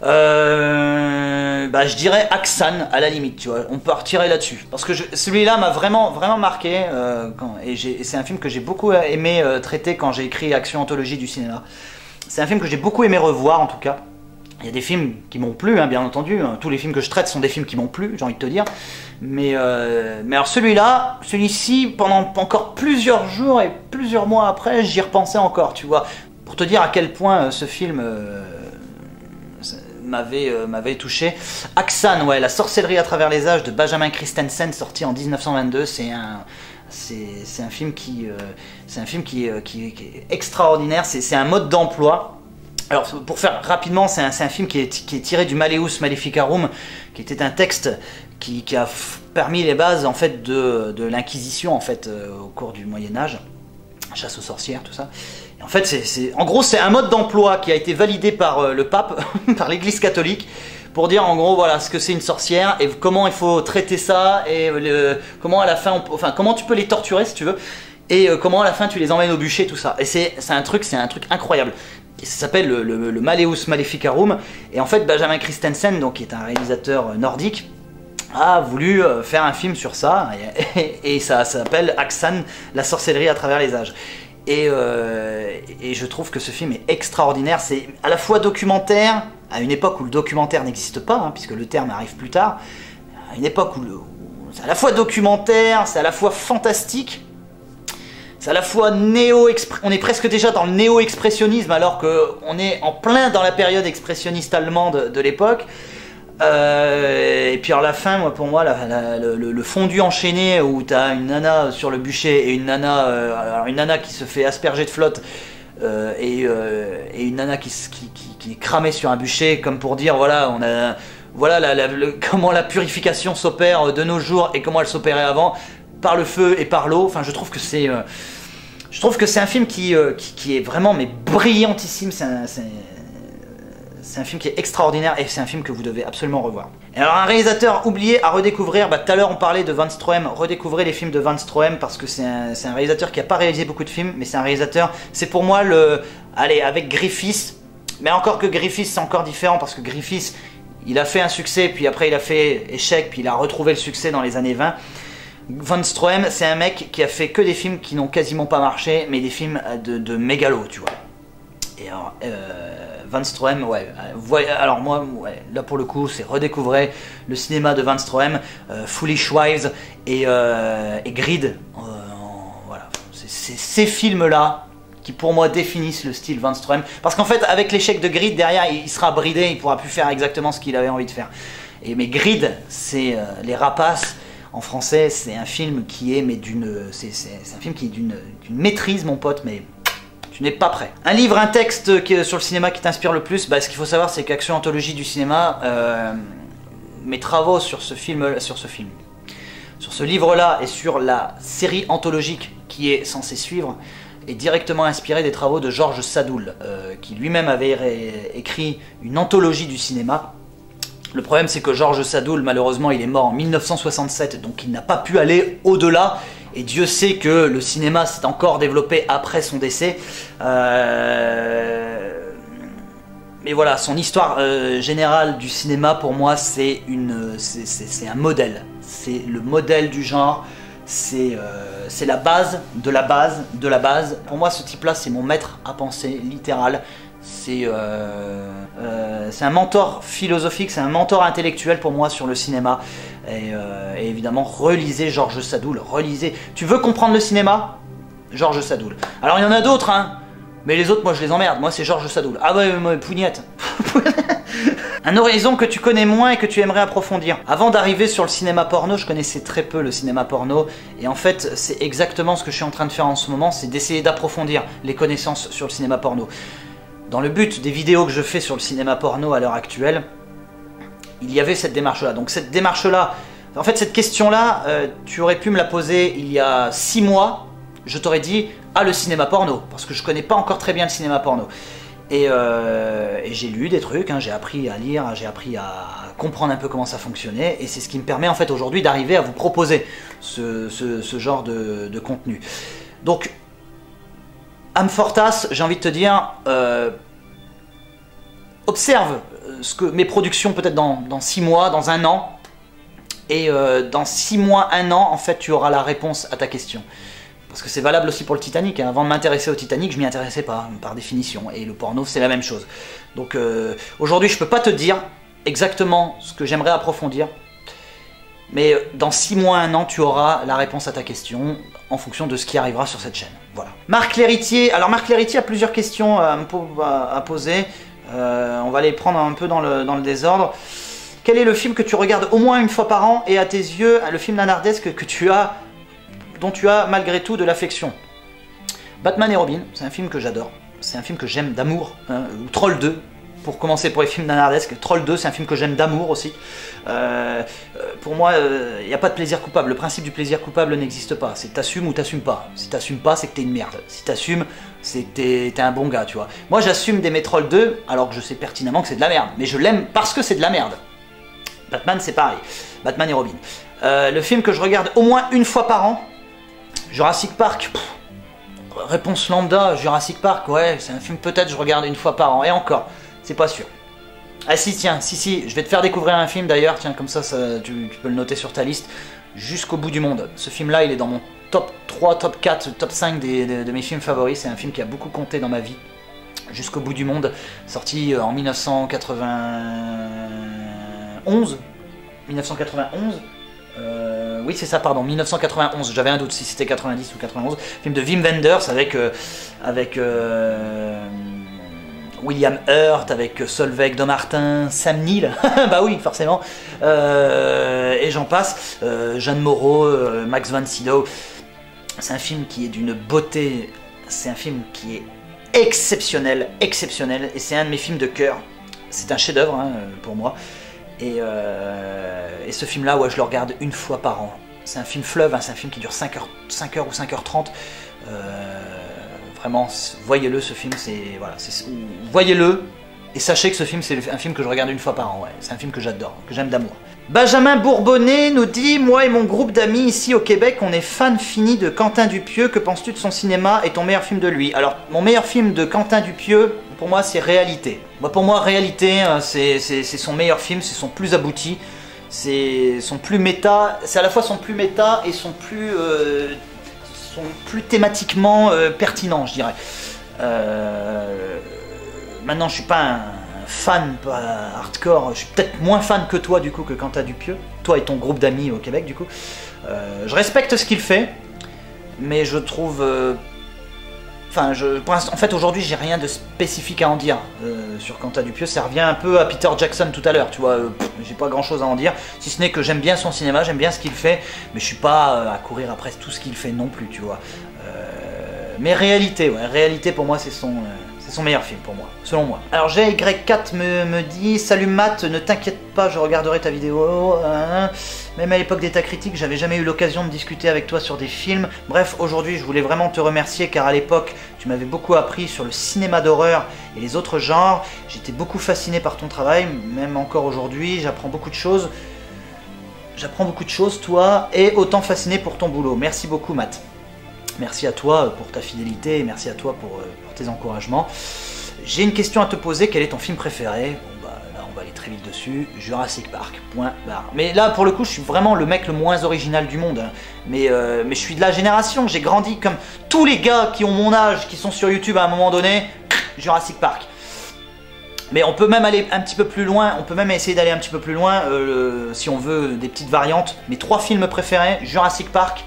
Euh, bah, je dirais Aksan à la limite, tu vois. On peut retirer là-dessus, parce que celui-là m'a vraiment, vraiment marqué. Euh, quand, et, et c'est un film que j'ai beaucoup aimé euh, traiter quand j'ai écrit Action Anthologie du cinéma. C'est un film que j'ai beaucoup aimé revoir en tout cas. Il y a des films qui m'ont plu, hein, bien entendu. Tous les films que je traite sont des films qui m'ont plu, j'ai envie de te dire. Mais, euh, mais alors celui-là, celui-ci, pendant encore plusieurs jours et plusieurs mois après, j'y repensais encore, tu vois. Pour te dire à quel point euh, ce film euh, m'avait euh, m'avait touché. Aksan, ouais, La sorcellerie à travers les âges de Benjamin Christensen, sorti en mille neuf cent vingt-deux. C'est un... C'est un film qui, euh, c'est un film qui, euh, qui, qui est extraordinaire. C'est un mode d'emploi. Alors pour faire rapidement, c'est un, un film qui est, qui est tiré du Malleus Maleficarum, qui était un texte qui, qui a permis les bases en fait de, de l'Inquisition en fait euh, au cours du Moyen Âge, chasse aux sorcières, tout ça. Et en fait, c'est en gros c'est un mode d'emploi qui a été validé par euh, le pape, par l'Église catholique, pour dire en gros voilà ce que c'est une sorcière et comment il faut traiter ça et le, comment à la fin, on, enfin comment tu peux les torturer si tu veux et euh, comment à la fin tu les emmènes au bûcher, tout ça. Et c'est un truc, c'est un truc incroyable. Et ça s'appelle le, le, le Malleus Maleficarum. Et en fait, Benjamin Christensen, donc, qui est un réalisateur nordique, a voulu faire un film sur ça. Et, et, et ça, ça s'appelle Aksan, La sorcellerie à travers les âges. Et, euh, et je trouve que ce film est extraordinaire. C'est à la fois documentaire, à une époque où le documentaire n'existe pas, hein, puisque le terme arrive plus tard. À une époque où, où c'est à la fois documentaire, c'est à la fois fantastique. C'est à la fois néo, on est presque déjà dans le néo-expressionnisme alors qu'on est en plein dans la période expressionniste allemande de l'époque. Euh, et puis alors la fin, moi, pour moi, la, la, le, le fondu enchaîné où t'as une nana sur le bûcher et une nana, euh, alors une nana qui se fait asperger de flotte euh, et, euh, et une nana qui, qui, qui, qui est cramée sur un bûcher comme pour dire voilà, on a, voilà la, la, le, comment la purification s'opère de nos jours et comment elle s'opérait avant. Par le feu et par l'eau. Enfin, je trouve que c'est, euh, je trouve que c'est un film qui, euh, qui, qui est vraiment mais brillantissime. C'est un, un film qui est extraordinaire et c'est un film que vous devez absolument revoir. Et alors, un réalisateur oublié à redécouvrir. Bah, tout à l'heure, on parlait de Van Stroheim. Redécouvrez les films de Van Stroheim parce que c'est un, un réalisateur qui n'a pas réalisé beaucoup de films, mais c'est un réalisateur. C'est pour moi le, allez, avec Griffiths. Mais encore que Griffiths, c'est encore différent parce que Griffiths, il a fait un succès, puis après il a fait échec, puis il a retrouvé le succès dans les années vingt. Van Stroheim, c'est un mec qui a fait que des films qui n'ont quasiment pas marché, mais des films de, de mégalo, tu vois. Et alors, euh, Van Stroheim, ouais, euh, alors moi, ouais, là pour le coup, c'est redécouvrir le cinéma de Van Stroheim, euh, Foolish Wives et, euh, et Greed. Euh, voilà, c'est ces films-là qui pour moi définissent le style Van Stroheim. Parce qu'en fait, avec l'échec de Greed, derrière, il sera bridé, il pourra plus faire exactement ce qu'il avait envie de faire. Et, mais Greed, c'est euh, les rapaces. En français, c'est un film qui est mais d'une, c'est un film qui est d'une maîtrise, mon pote, mais tu n'es pas prêt. Un livre, un texte qui, sur le cinéma qui t'inspire le plus, bah, ce qu'il faut savoir, c'est qu'Action Anthologie du cinéma, euh, mes travaux sur ce film, sur ce film, sur ce livre-là et sur la série anthologique qui est censée suivre, est directement inspiré des travaux de Georges Sadoul, euh, qui lui-même avait écrit une anthologie du cinéma. Le problème, c'est que Georges Sadoul, malheureusement, il est mort en mille neuf cent soixante-sept, donc il n'a pas pu aller au-delà. Et Dieu sait que le cinéma s'est encore développé après son décès. Euh... Mais voilà, son histoire euh, générale du cinéma, pour moi, c'est une, c'est un modèle. C'est le modèle du genre. C'est euh, la base de la base de la base. Pour moi, ce type-là, c'est mon maître à penser, littéral. C'est euh, euh, un mentor philosophique, c'est un mentor intellectuel pour moi sur le cinéma. Et, euh, et évidemment, relisez Georges Sadoul, relisez. Tu veux comprendre le cinéma? Georges Sadoul. Alors il y en a d'autres, hein, mais les autres, moi je les emmerde. Moi c'est Georges Sadoul. Ah ouais, ouais, pougnette. Un horizon que tu connais moins et que tu aimerais approfondir. Avant d'arriver sur le cinéma porno, je connaissais très peu le cinéma porno. Et en fait, c'est exactement ce que je suis en train de faire en ce moment, c'est d'essayer d'approfondir les connaissances sur le cinéma porno. Dans le but des vidéos que je fais sur le cinéma porno à l'heure actuelle, il y avait cette démarche-là. Donc cette démarche-là, en fait cette question-là, euh, tu aurais pu me la poser il y a six mois, je t'aurais dit, ah le cinéma porno, parce que je connais pas encore très bien le cinéma porno. Et, euh, et j'ai lu des trucs, hein, j'ai appris à lire, j'ai appris à comprendre un peu comment ça fonctionnait, et c'est ce qui me permet en fait aujourd'hui d'arriver à vous proposer ce, ce, ce genre de, de contenu. Donc, Amfortas, j'ai envie de te dire, euh, observe ce que mes productions peut-être dans, dans six mois, dans un an, et euh, dans six mois, un an, en fait, tu auras la réponse à ta question. Parce que c'est valable aussi pour le Titanic. Hein. Avant de m'intéresser au Titanic, je m'y intéressais pas, par définition. Et le porno, c'est la même chose. Donc euh, aujourd'hui, je peux pas te dire exactement ce que j'aimerais approfondir. Mais dans six mois, un an, tu auras la réponse à ta question en fonction de ce qui arrivera sur cette chaîne. Voilà. Marc Léritier. Alors Marc Léritier a plusieurs questions à, à, à poser. Euh, on va les prendre un peu dans le, dans le désordre. Quel est le film que tu regardes au moins une fois par an et à tes yeux, le film nanardesque que tu as... dont tu as malgré tout de l'affection? Batman et Robin, c'est un film que j'adore, c'est un film que j'aime d'amour, hein, ou Troll deux, pour commencer pour les films nanardesques. Troll deux, c'est un film que j'aime d'amour aussi. Euh, pour moi, il euh, n'y a pas de plaisir coupable, le principe du plaisir coupable n'existe pas, c'est t'assumes ou t'assumes pas. Si t'assumes pas, c'est que t'es une merde, si t'assumes, c'est que t'es un bon gars, tu vois. Moi j'assume d'aimer Troll deux, alors que je sais pertinemment que c'est de la merde, mais je l'aime parce que c'est de la merde. Batman c'est pareil, Batman et Robin. Euh, le film que je regarde au moins une fois par an, Jurassic Park, pff, réponse lambda, Jurassic Park, ouais, c'est un film peut-être je regarde une fois par an, et encore, c'est pas sûr. Ah si, tiens, si, si, je vais te faire découvrir un film d'ailleurs, tiens, comme ça, ça tu, tu peux le noter sur ta liste, Jusqu'au bout du monde. Ce film-là, il est dans mon top trois, top quatre, top cinq des, de, de mes films favoris, c'est un film qui a beaucoup compté dans ma vie. Jusqu'au bout du monde, sorti en mille neuf cent quatre-vingt-onze, mille neuf cent quatre-vingt-onze, Euh, oui c'est ça, pardon, mille neuf cent quatre-vingt-onze, j'avais un doute si c'était quatre-vingt-dix ou quatre-vingt-onze, film de Wim Wenders avec, euh, avec euh, William Hurt, avec Solveig Domartin, Sam Neill, bah oui forcément, euh, et j'en passe, euh, Jeanne Moreau, euh, Max von Sydow. C'est un film qui est d'une beauté, c'est un film qui est exceptionnel, exceptionnel, et c'est un de mes films de cœur, c'est un chef-d'œuvre hein, pour moi. Et, euh, et ce film-là, ouais, je le regarde une fois par an. C'est un film fleuve, hein, c'est un film qui dure cinq heures, cinq heures ou cinq heures trente. Euh, vraiment, voyez-le, ce film, c'est... Voilà, voyez-le, et sachez que ce film, c'est un film que je regarde une fois par an. Ouais. C'est un film que j'adore, que j'aime d'amour. Benjamin Bourbonnet nous dit « Moi et mon groupe d'amis ici au Québec, on est fans finis de Quentin Dupieux. Que penses-tu de son cinéma et ton meilleur film de lui ?» Alors, mon meilleur film de Quentin Dupieux, pour moi, c'est Réalité. Moi, pour moi, Réalité, c'est son meilleur film, c'est son plus abouti, c'est son plus méta, c'est à la fois son plus méta et son plus, euh, son plus thématiquement euh, pertinent, je dirais. Euh, maintenant, je suis pas un fan pas hardcore, je suis peut-être moins fan que toi du coup que Quentin Dupieux, toi et ton groupe d'amis au Québec du coup. Euh, je respecte ce qu'il fait, mais je trouve... Euh, Enfin, je, pour en fait, aujourd'hui, j'ai rien de spécifique à en dire euh, sur Quentin Dupieux. Ça revient un peu à Peter Jackson tout à l'heure, tu vois. Euh, j'ai pas grand-chose à en dire, si ce n'est que j'aime bien son cinéma, j'aime bien ce qu'il fait, mais je suis pas euh, à courir après tout ce qu'il fait non plus, tu vois. Euh, mais Réalité, ouais, Réalité pour moi, c'est son, euh, c'est son meilleur film pour moi, selon moi. Alors G Y quatre me, me dit « Salut Matt, ne t'inquiète pas, je regarderai ta vidéo. Hein. Même à l'époque d'État Critique, j'avais jamais eu l'occasion de discuter avec toi sur des films. Bref, aujourd'hui, je voulais vraiment te remercier car à l'époque, tu m'avais beaucoup appris sur le cinéma d'horreur et les autres genres. J'étais beaucoup fasciné par ton travail, même encore aujourd'hui, j'apprends beaucoup de choses. J'apprends beaucoup de choses, toi, et autant fasciné pour ton boulot. Merci beaucoup, Matt. Merci à toi pour ta fidélité et merci à toi pour, pour tes encouragements. J'ai une question à te poser, quel est ton film préféré ? Bon, bah, là, on va aller très vite dessus. Jurassic Park, point barre. Mais là, pour le coup, je suis vraiment le mec le moins original du monde. Hein. Mais, euh, mais je suis de la génération, j'ai grandi comme tous les gars qui ont mon âge, qui sont sur YouTube à un moment donné. Jurassic Park. Mais on peut même aller un petit peu plus loin, on peut même essayer d'aller un petit peu plus loin, euh, si on veut des petites variantes. Mes trois films préférés, Jurassic Park,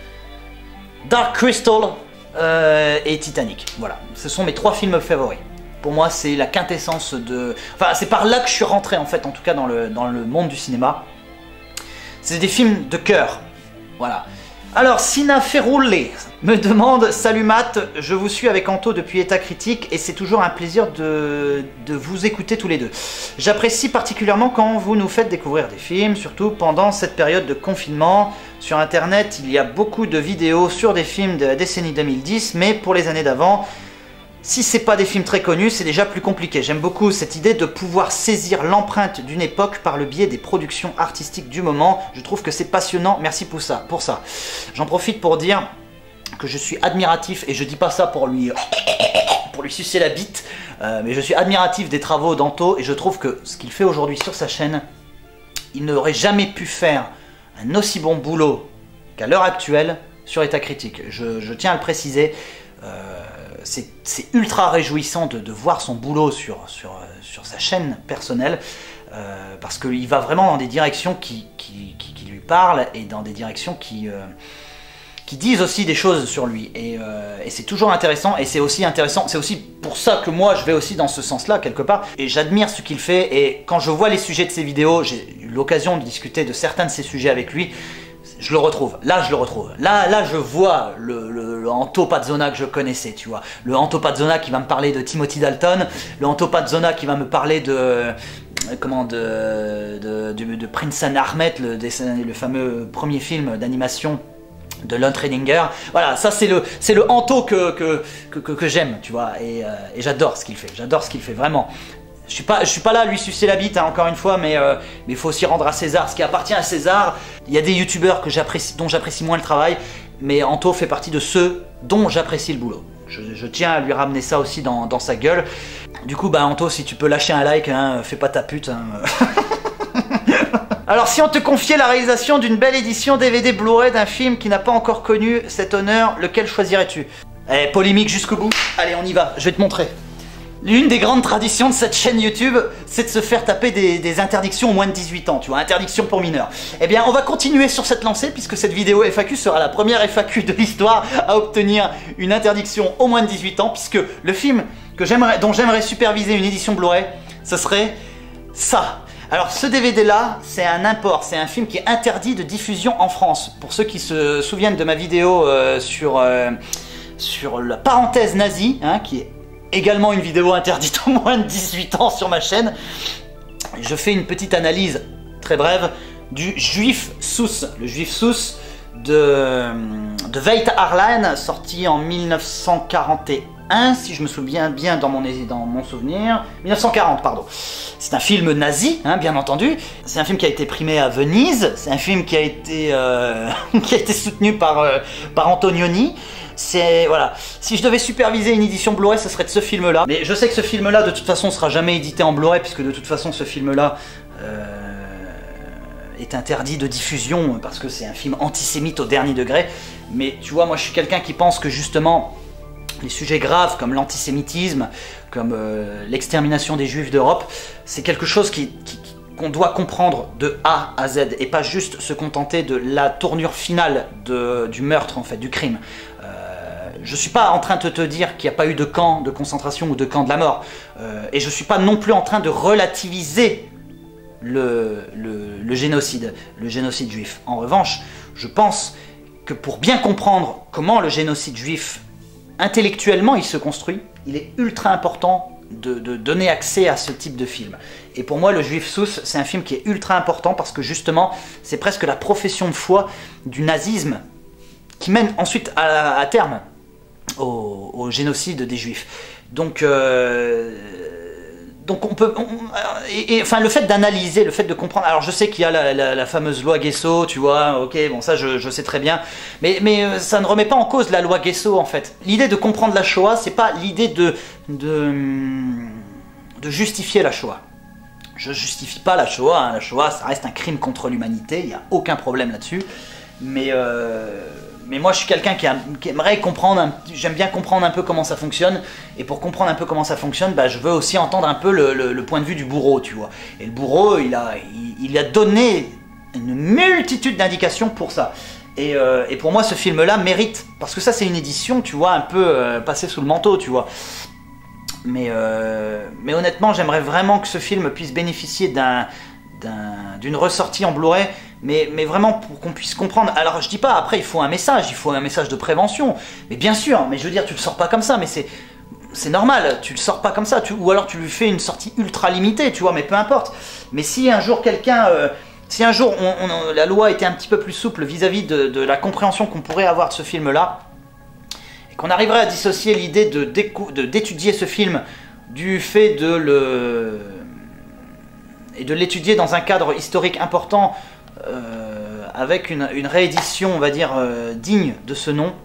Dark Crystal euh, et Titanic. Voilà, ce sont mes trois films favoris. Pour moi, c'est la quintessence de... Enfin, c'est par là que je suis rentré, en fait, en tout cas dans le, dans le monde du cinéma. C'est des films de cœur. Voilà. Alors, Sina Ferroulé me demande « Salut Matt, je vous suis avec Anto depuis État Critique et c'est toujours un plaisir de, de vous écouter tous les deux. J'apprécie particulièrement quand vous nous faites découvrir des films, surtout pendant cette période de confinement. Sur Internet, il y a beaucoup de vidéos sur des films de la décennie deux mille dix, mais pour les années d'avant, Si c'est pas des films très connus, c'est déjà plus compliqué. J'aime beaucoup cette idée de pouvoir saisir l'empreinte d'une époque par le biais des productions artistiques du moment. Je trouve que c'est passionnant. Merci pour ça. Pour ça. J'en profite pour dire que je suis admiratif, et je dis pas ça pour lui pour lui sucer la bite, euh, mais je suis admiratif des travaux d'Anto, et je trouve que ce qu'il fait aujourd'hui sur sa chaîne, il n'aurait jamais pu faire un aussi bon boulot qu'à l'heure actuelle sur État Critique. Je, je tiens à le préciser. Euh, c'est ultra réjouissant de, de voir son boulot sur, sur, sur sa chaîne personnelle, euh, parce qu'il va vraiment dans des directions qui, qui, qui, qui lui parlent, et dans des directions qui, euh, qui disent aussi des choses sur lui. Et, euh, et c'est toujours intéressant, et c'est aussi intéressant, c'est aussi pour ça que moi je vais aussi dans ce sens-là quelque part, et j'admire ce qu'il fait, et quand je vois les sujets de ses vidéos, j'ai eu l'occasion de discuter de certains de ces sujets avec lui, je le retrouve, là je le retrouve, là, là je vois le, le, le Anto Pazzona que je connaissais, tu vois, le Anto Pazzona qui va me parler de Timothy Dalton, le Anto Pazzona qui va me parler de, comment, de, de, de, de Prince and Ahmed, le, le fameux premier film d'animation de Lon Tredinger. Voilà, ça c'est le, c'est le Anto que, que, que, que, que j'aime, tu vois, et, euh, et j'adore ce qu'il fait, j'adore ce qu'il fait, vraiment. Je suis pas, je suis pas là à lui sucer la bite, hein, encore une fois, mais euh, mais il faut aussi rendre à César ce qui appartient à César. Il y a des youtubeurs que j'apprécie, dont j'apprécie moins le travail, mais Anto fait partie de ceux dont j'apprécie le boulot. Je, je tiens à lui ramener ça aussi dans, dans sa gueule. Du coup, bah Anto, si tu peux lâcher un like, hein, fais pas ta pute. Hein. Alors, si on te confiait la réalisation d'une belle édition D V D Blu-ray d'un film qui n'a pas encore connu cet honneur, lequel choisirais-tu? Eh, polémique jusqu'au bout. Allez, on y va, je vais te montrer. L'une des grandes traditions de cette chaîne YouTube, c'est de se faire taper des, des interdictions aux moins de dix-huit ans, tu vois, interdiction pour mineurs. Eh bien, on va continuer sur cette lancée, puisque cette vidéo F A Q sera la première F A Q de l'histoire à obtenir une interdiction aux moins de dix-huit ans, puisque le film que j'aimerais, dont j'aimerais superviser une édition Blu-ray, ce serait ça. Alors ce D V D là, c'est un import, c'est un film qui est interdit de diffusion en France. Pour ceux qui se souviennent de ma vidéo euh, sur, euh, sur la parenthèse nazie, hein, qui est également une vidéo interdite aux moins de dix-huit ans sur ma chaîne, je fais une petite analyse très brève du Juif Sus, le Juif Sus de, de Veit Arlein, sorti en mille neuf cent quarante et un, si je me souviens bien dans mon, dans mon souvenir, mille neuf cent quarante, pardon. C'est un film nazi, hein, bien entendu. C'est un film qui a été primé à Venise, c'est un film qui a été, euh, qui a été soutenu par, euh, par Antonioni. C'est, voilà, si je devais superviser une édition Blu-ray, ce serait de ce film-là. Mais je sais que ce film-là, de toute façon, sera jamais édité en Blu-ray, puisque de toute façon, ce film-là euh, est interdit de diffusion, parce que c'est un film antisémite au dernier degré. Mais tu vois, moi, je suis quelqu'un qui pense que, justement, les sujets graves, comme l'antisémitisme, comme euh, l'extermination des Juifs d'Europe, c'est quelque chose qui... qui qu'on doit comprendre de A à Z, et pas juste se contenter de la tournure finale de, du meurtre, en fait, du crime. Euh, je suis pas en train de te dire qu'il n'y a pas eu de camp de concentration ou de camp de la mort, euh, et je suis pas non plus en train de relativiser le, le, le génocide, le génocide juif. En revanche, je pense que pour bien comprendre comment le génocide juif, intellectuellement, il se construit, il est ultra important De, de donner accès à ce type de film. Et pour moi, le Juif Sus, c'est un film qui est ultra important parce que justement, c'est presque la profession de foi du nazisme qui mène ensuite à, à terme au, au génocide des Juifs. Donc, euh, donc on peut, on, et, et, enfin, le fait d'analyser, le fait de comprendre. Alors, je sais qu'il y a la, la, la fameuse loi Guesso, tu vois. Ok, bon, ça, je, je sais très bien. Mais, mais ça ne remet pas en cause la loi Guesso, en fait. L'idée de comprendre la Shoah, c'est pas l'idée de De, de justifier la Shoah. Je justifie pas la Shoah, hein. La Shoah, ça reste un crime contre l'humanité, il n'y a aucun problème là-dessus. Mais, euh, mais moi, je suis quelqu'un qui, qui aimerait comprendre, j'aime bien comprendre un peu comment ça fonctionne, et pour comprendre un peu comment ça fonctionne, bah, je veux aussi entendre un peu le, le, le point de vue du bourreau, tu vois. Et le bourreau, il a, il, il a donné une multitude d'indications pour ça. Et, euh, et pour moi, ce film-là mérite, parce que ça, c'est une édition, tu vois, un peu euh, passée sous le manteau, tu vois. Mais, euh, mais honnêtement, j'aimerais vraiment que ce film puisse bénéficier d'un, d'un, d'une ressortie en Blu-ray, mais, mais vraiment pour qu'on puisse comprendre. Alors je dis pas, après il faut un message, il faut un message de prévention, mais bien sûr, mais je veux dire, tu le sors pas comme ça, mais c'est, c'est normal, tu le sors pas comme ça, tu, ou alors tu lui fais une sortie ultra limitée, tu vois, mais peu importe. Mais si un jour quelqu'un... Euh, si un jour on, on, la loi était un petit peu plus souple vis-à-vis de, de la compréhension qu'on pourrait avoir de ce film-là, et qu'on arriverait à dissocier l'idée de d'étudier ce film du fait de le et de l'étudier dans un cadre historique important, euh, avec une, une réédition, on va dire, euh, digne de ce nom,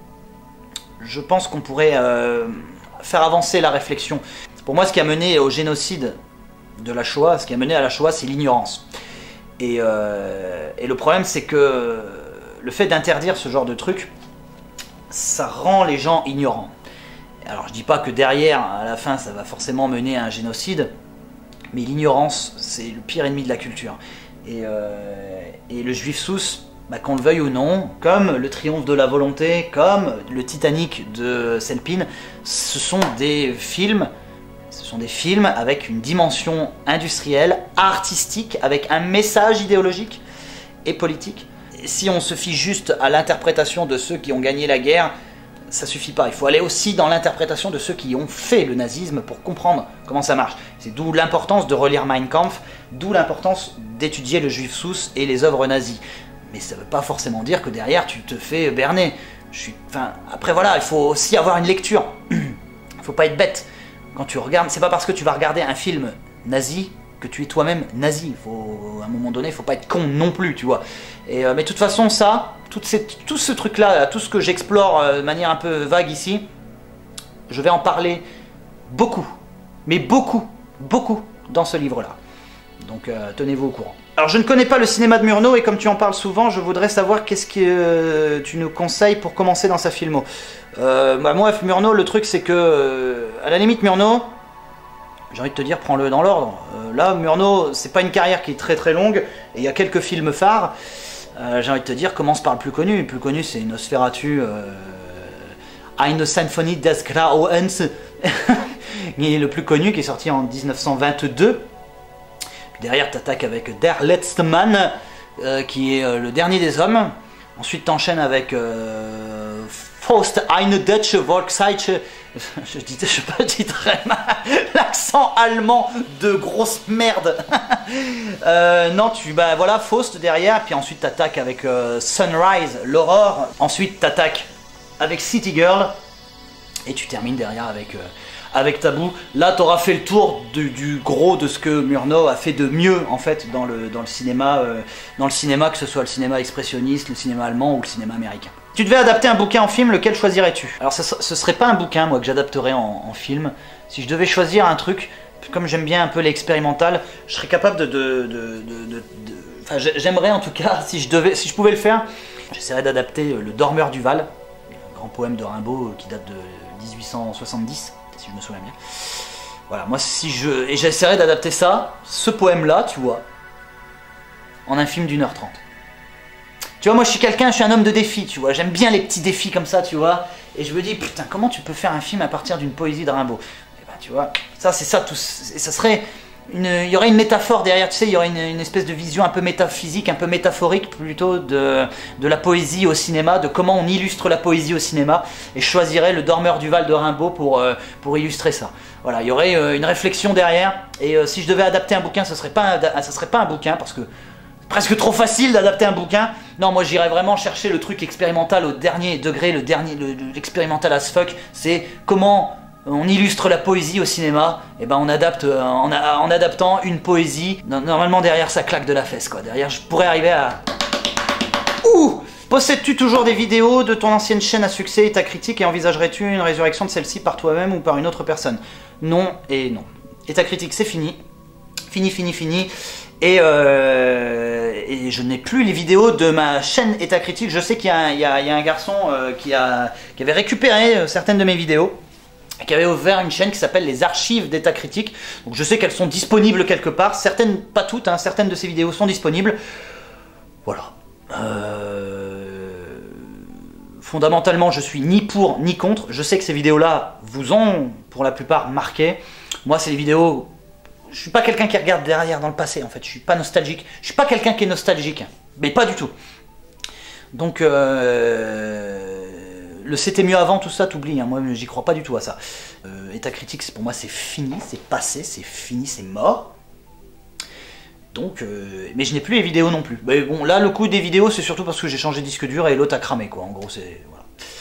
je pense qu'on pourrait euh, faire avancer la réflexion. Pour moi, ce qui a mené au génocide de la Shoah, ce qui a mené à la Shoah, c'est l'ignorance. Et, euh, et le problème, c'est que le fait d'interdire ce genre de truc, ça rend les gens ignorants. Alors, je dis pas que derrière, à la fin, ça va forcément mener à un génocide, mais l'ignorance, c'est le pire ennemi de la culture. Et, euh, et le Juif Sous, bah, qu'on le veuille ou non, comme le Triomphe de la volonté, comme le Titanic de Selpin, ce sont des films, ce sont des films avec une dimension industrielle, artistique, avec un message idéologique et politique. Et si on se fie juste à l'interprétation de ceux qui ont gagné la guerre, ça suffit pas. Il faut aller aussi dans l'interprétation de ceux qui ont fait le nazisme pour comprendre comment ça marche. C'est d'où l'importance de relire Mein Kampf, d'où l'importance d'étudier le Juif Sous et les œuvres nazies. Mais ça veut pas forcément dire que derrière tu te fais berner. Je suis, enfin, après voilà, il faut aussi avoir une lecture. Il faut pas être bête. Quand tu regardes, c'est pas parce que tu vas regarder un film nazi que tu es toi-même nazi. Faut, à un moment donné, il faut pas être con non plus, tu vois. Et, euh, mais de toute façon, ça, tout, ces, tout ce truc-là, tout ce que j'explore euh, de manière un peu vague ici, je vais en parler beaucoup, mais beaucoup, beaucoup dans ce livre-là. Donc euh, tenez-vous au courant. Alors je ne connais pas le cinéma de Murnau et comme tu en parles souvent, je voudrais savoir qu'est-ce que euh, tu nous conseilles pour commencer dans sa filmo. Euh, bah, moi, Murnau, le truc c'est que, euh, à la limite Murnau, j'ai envie de te dire, prends-le dans l'ordre. Euh, là, Murnau, c'est pas une carrière qui est très très longue, et il y a quelques films phares. Euh, j'ai envie de te dire, commence par le plus connu. Le plus connu, c'est Nosferatu, euh, Eine Symphonie des Grauens, qui est le plus connu, qui est sorti en mille neuf cent vingt-deux. Puis derrière, t'attaques avec Der Letzte Mann, euh, qui est euh, le dernier des hommes. Ensuite, t'enchaînes avec euh, Faust, eine deutsche Volksheitsche. Je dis, je peux dire très mal l'accent allemand de grosse merde. euh, non, tu, bah voilà, Faust derrière, puis ensuite t'attaques avec euh, Sunrise, l'aurore. Ensuite t'attaques avec City Girl, et tu termines derrière avec, euh, avec Tabou. Là, t'auras fait le tour du, du gros de ce que Murnau a fait de mieux en fait dans le, dans le cinéma, euh, dans le cinéma, que ce soit le cinéma expressionniste, le cinéma allemand ou le cinéma américain. Tu devais adapter un bouquin en film, lequel choisirais-tu? Alors ce, ce serait pas un bouquin, moi, que j'adapterais en, en film. Si je devais choisir un truc, comme j'aime bien un peu l'expérimental, je serais capable de... de, de, de, de, de enfin, j'aimerais en tout cas, si je, devais, si je pouvais le faire, j'essaierais d'adapter Le Dormeur du Val, un grand poème de Rimbaud qui date de mille huit cent soixante-dix, si je me souviens bien. Voilà, moi si je... Et j'essaierais d'adapter ça, ce poème-là, tu vois, en un film d'une heure trente. Tu vois, moi je suis quelqu'un, je suis un homme de défi, tu vois, j'aime bien les petits défis comme ça, tu vois, et je me dis, putain, comment tu peux faire un film à partir d'une poésie de Rimbaud? Et ben, tu vois, ça c'est ça, tout, ça serait, une, il y aurait une métaphore derrière, tu sais, il y aurait une, une espèce de vision un peu métaphysique, un peu métaphorique plutôt de, de la poésie au cinéma, de comment on illustre la poésie au cinéma, et je choisirais Le Dormeur du Val de Rimbaud pour, euh, pour illustrer ça. Voilà, il y aurait euh, une réflexion derrière, et euh, si je devais adapter un bouquin, ce serait pas un, ce serait pas un bouquin, parce que presque trop facile d'adapter un bouquin. Non, moi j'irais vraiment chercher le truc expérimental au dernier degré, le dernier, l'expérimental as fuck. C'est comment on illustre la poésie au cinéma. Et ben on adapte, en, en adaptant une poésie. Normalement derrière ça claque de la fesse quoi. Derrière je pourrais arriver à... Ouh! Possèdes-tu toujours des vidéos de ton ancienne chaîne à succès et ta critique, et envisagerais-tu une résurrection de celle-ci par toi-même ou par une autre personne? Non et non. Et ta critique c'est fini. Fini, fini, fini. Et, euh, et je n'ai plus les vidéos de ma chaîne État Critique. Je sais qu'il y, y, y a un garçon euh, qui, a, qui avait récupéré euh, certaines de mes vidéos, qui avait ouvert une chaîne qui s'appelle les archives d'État Critique. Donc je sais qu'elles sont disponibles quelque part. Certaines, pas toutes, hein, certaines de ces vidéos sont disponibles. Voilà. Euh... Fondamentalement, je suis ni pour ni contre. Je sais que ces vidéos-là vous ont, pour la plupart, marqué. Moi, c'est les vidéos... Je suis pas quelqu'un qui regarde derrière dans le passé en fait, je suis pas nostalgique, je suis pas quelqu'un qui est nostalgique, mais pas du tout. Donc euh, le c'était mieux avant, tout ça t'oublies, hein. Moi j'y crois pas du tout à ça. Euh, État Critique pour moi c'est fini, c'est passé, c'est fini, c'est mort. Donc, euh, mais je n'ai plus les vidéos non plus. Mais bon là le coup des vidéos c'est surtout parce que j'ai changé de disque dur et l'autre a cramé quoi, en gros c'est... Voilà.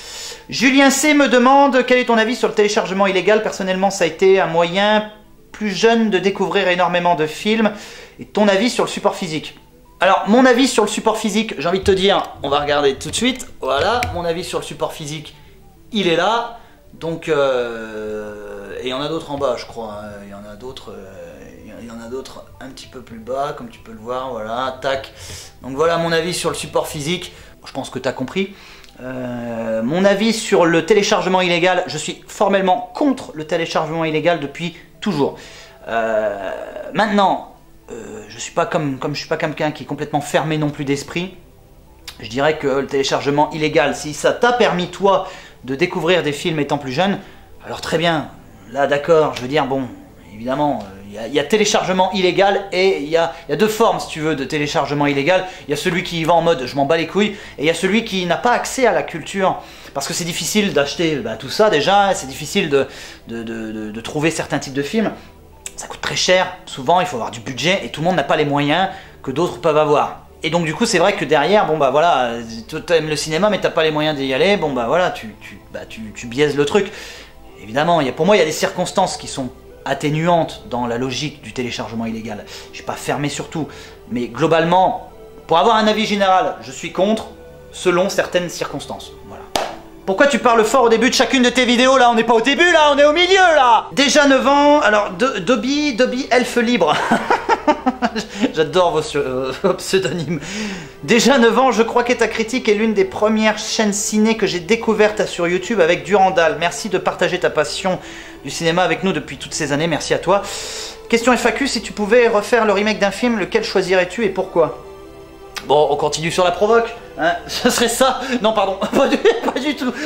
Julien C me demande quel est ton avis sur le téléchargement illégal. Personnellement, ça a été un moyen plus jeune de découvrir énormément de films. Et ton avis sur le support physique? Alors, mon avis sur le support physique, j'ai envie de te dire, on va regarder tout de suite. Voilà, mon avis sur le support physique, il est là. Donc, euh, et il y en a d'autres en bas, je crois. Hein. Il y en a d'autres... Euh, il y en a d'autres un petit peu plus bas, comme tu peux le voir. Voilà, tac. Donc voilà mon avis sur le support physique. Je pense que tu as compris. Euh, mon avis sur le téléchargement illégal, je suis formellement contre le téléchargement illégal depuis toujours. Euh, maintenant, euh, je suis pas comme, comme je suis pas quelqu'un qui est complètement fermé non plus d'esprit. Je dirais que le téléchargement illégal, si ça t'a permis toi de découvrir des films étant plus jeune, alors très bien. Là, d'accord. Je veux dire, bon, évidemment. Il y, a, il y a téléchargement illégal et il y a, il y a deux formes, si tu veux, de téléchargement illégal. Il y a celui qui y va en mode je m'en bats les couilles, et il y a celui qui n'a pas accès à la culture. Parce que c'est difficile d'acheter bah, tout ça déjà, c'est difficile de, de, de, de, de trouver certains types de films. Ça coûte très cher, souvent il faut avoir du budget et tout le monde n'a pas les moyens que d'autres peuvent avoir. Et donc du coup c'est vrai que derrière, bon bah voilà, tu aimes le cinéma mais t'as pas les moyens d'y aller, bon bah voilà, tu, tu, bah, tu, tu biaises le truc. Évidemment, il y a, pour moi il y a des circonstances qui sont atténuante dans la logique du téléchargement illégal. Je suis pas fermé sur tout, mais globalement, pour avoir un avis général, je suis contre, selon certaines circonstances. Voilà. Pourquoi tu parles fort au début de chacune de tes vidéos là? On n'est pas au début là, on est au milieu là. Déjà neuf ans, alors de, Dobby, Dobby Elfe Libre. J'adore vos, euh, vos pseudonymes. Déjà neuf ans, je crois que ta critique est l'une des premières chaînes ciné que j'ai découvertes sur YouTube avec Durandal. Merci de partager ta passion du cinéma avec nous depuis toutes ces années, merci à toi. Question F A Q, si tu pouvais refaire le remake d'un film, lequel choisirais-tu et pourquoi? Bon, on continue sur la provoque, hein. Ce serait ça? Non, pardon, pas du, pas du tout.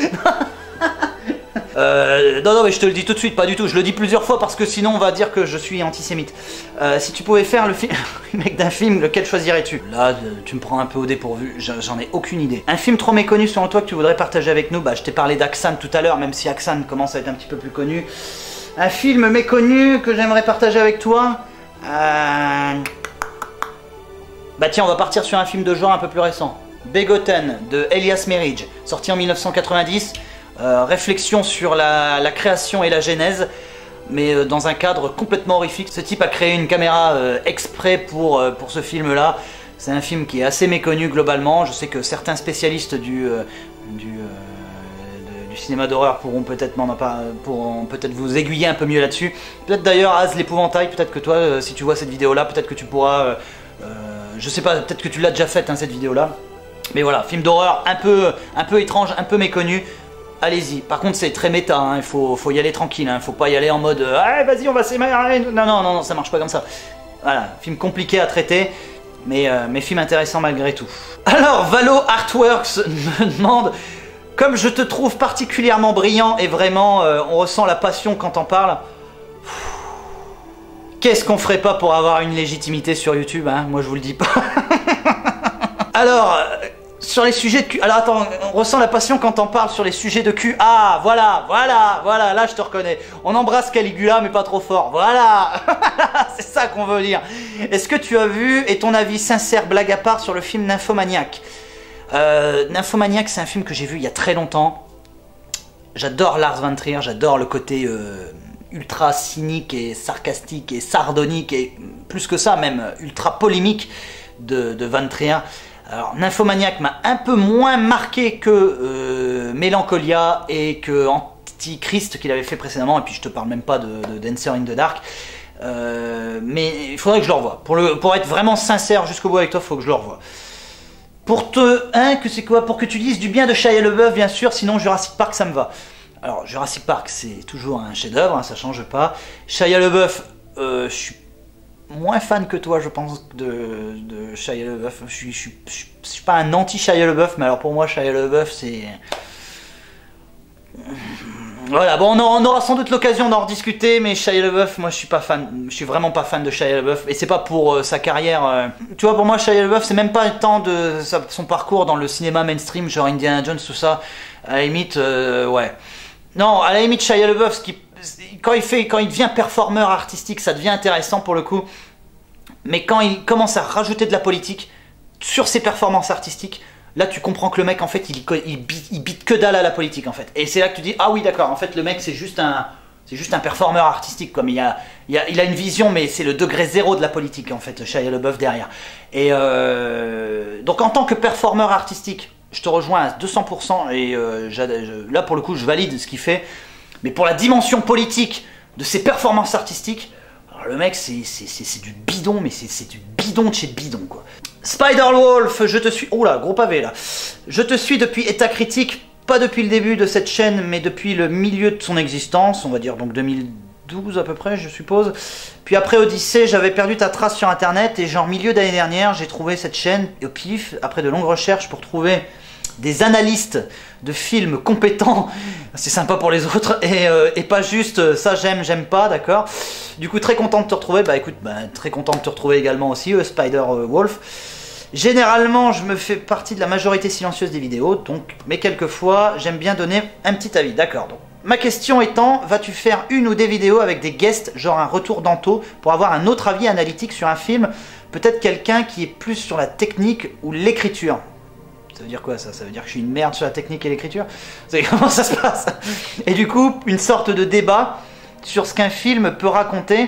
Euh, non, non, mais je te le dis tout de suite, pas du tout. Je le dis plusieurs fois parce que sinon on va dire que je suis antisémite. Euh, si tu pouvais faire le remake d'un film, lequel choisirais-tu? Là, tu me prends un peu au dépourvu, j'en ai aucune idée. Un film trop méconnu selon toi que tu voudrais partager avec nous? Bah, je t'ai parlé d'Axan tout à l'heure, même si Axan commence à être un petit peu plus connu. Un film méconnu que j'aimerais partager avec toi? euh... Bah tiens, on va partir sur un film de genre un peu plus récent. Begotten de Elias Merige, sorti en mille neuf cent quatre-vingt-dix. Euh, réflexion sur la, la création et la genèse, mais euh, dans un cadre complètement horrifique. Ce type a créé une caméra euh, exprès pour, euh, pour ce film-là. C'est un film qui est assez méconnu globalement. Je sais que certains spécialistes du, euh, du, euh, de, du cinéma d'horreur pourront peut-être pourront peut-être vous aiguiller un peu mieux là-dessus. Peut-être d'ailleurs Az l'épouvantail, peut-être que toi, euh, si tu vois cette vidéo-là, peut-être que tu pourras... Euh, euh, je sais pas, peut-être que tu l'as déjà faite, hein, cette vidéo-là. Mais voilà, film d'horreur un peu, un peu étrange, un peu méconnu. Allez-y. Par contre, c'est très méta, hein. Il faut, faut y aller tranquille, hein. Faut pas y aller en mode euh, ah, vas-y, on va s'émarrer. Non, non, non, non, ça marche pas comme ça. Voilà, film compliqué à traiter, mais, euh, mais film intéressant malgré tout. Alors, Valo Artworks me demande, comme je te trouve particulièrement brillant et vraiment, euh, on ressent la passion quand on parle. Qu'est-ce qu'on ferait pas pour avoir une légitimité sur YouTube, hein? Moi, je vous le dis pas. Alors. Euh, Sur les sujets de cul... Alors attends, on ressent la passion quand on parle sur les sujets de cul. Ah, voilà, voilà, voilà, là je te reconnais. On embrasse Caligula, mais pas trop fort. Voilà. C'est ça qu'on veut dire. Est-ce que tu as vu, et ton avis sincère, blague à part, sur le film Nymphomaniac? euh, Nymphomaniac, c'est un film que j'ai vu il y a très longtemps. J'adore Lars von Trier, j'adore le côté euh, ultra cynique et sarcastique et sardonique, et plus que ça même, ultra polémique de, de von Trier. Alors, Nymphomaniac m'a un peu moins marqué que euh, Mélancolia et que Antichrist qu'il avait fait précédemment, et puis je te parle même pas de, de Dancer in the Dark. Euh, mais il faudrait que je le revoie. Pour, le, pour être vraiment sincère jusqu'au bout avec toi, il faut que je le revoie. Pour te... Hein, que c'est quoi? Pour que tu dises du bien de Shia LaBeouf, bien sûr, sinon Jurassic Park, ça me va. Alors, Jurassic Park, c'est toujours un chef-d'œuvre, hein, ça change pas. Shia LaBeouf, euh, je suis moins fan que toi, je pense, de, de Shia LaBeouf. Je suis, je, suis, je, suis, je suis pas un anti-Shia LaBeouf, mais alors pour moi, Shia LaBeouf, c'est... Voilà, bon, on aura sans doute l'occasion d'en rediscuter, mais Shia LaBeouf, moi, je suis pas fan. Je suis vraiment pas fan de Shia LaBeouf, et c'est pas pour euh, sa carrière. Euh... Tu vois, pour moi, Shia LaBeouf, c'est même pas le temps de sa, son parcours dans le cinéma mainstream, genre Indiana Jones, tout ça. À la limite, euh, ouais. Non, à la limite, Shia LaBeouf, ce qui... Quand il, fait, quand il devient performeur artistique, ça devient intéressant pour le coup. Mais quand il commence à rajouter de la politique sur ses performances artistiques, là tu comprends que le mec en fait il, il, bite, il bite que dalle à la politique en fait. Et c'est là que tu dis ah oui d'accord, en fait le mec c'est juste un c'est juste un performeur artistique comme il a, il a il a une vision mais c'est le degré zéro de la politique en fait, Shia LaBeouf derrière. Et euh, donc en tant que performeur artistique, je te rejoins à deux cents pour cent et euh, je, là pour le coup je valide ce qu'il fait. Mais pour la dimension politique de ses performances artistiques, alors le mec c'est du bidon, mais c'est du bidon de chez bidon quoi. Spider-Wolf, je te suis... Oh là, gros pavé là. Je te suis depuis État Critique, pas depuis le début de cette chaîne, mais depuis le milieu de son existence, on va dire donc deux mille douze à peu près, je suppose. Puis après Odyssée, j'avais perdu ta trace sur internet, et genre milieu d'année dernière, j'ai trouvé cette chaîne au pif, après de longues recherches pour trouver des analystes de films compétents, c'est sympa pour les autres, et, euh, et pas juste ça j'aime, j'aime pas, d'accord. Du coup très content de te retrouver, bah écoute, bah, très content de te retrouver également aussi, euh, Spider-Wolf. Généralement je me fais partie de la majorité silencieuse des vidéos, donc, mais quelquefois j'aime bien donner un petit avis, d'accord. Donc ma question étant, vas-tu faire une ou des vidéos avec des guests, genre un retour d'Anto, pour avoir un autre avis analytique sur un film, peut-être quelqu'un qui est plus sur la technique ou l'écriture? Ça veut dire quoi ça? Ça veut dire que je suis une merde sur la technique et l'écriture? Comment ça se passe? Et du coup, une sorte de débat sur ce qu'un film peut raconter.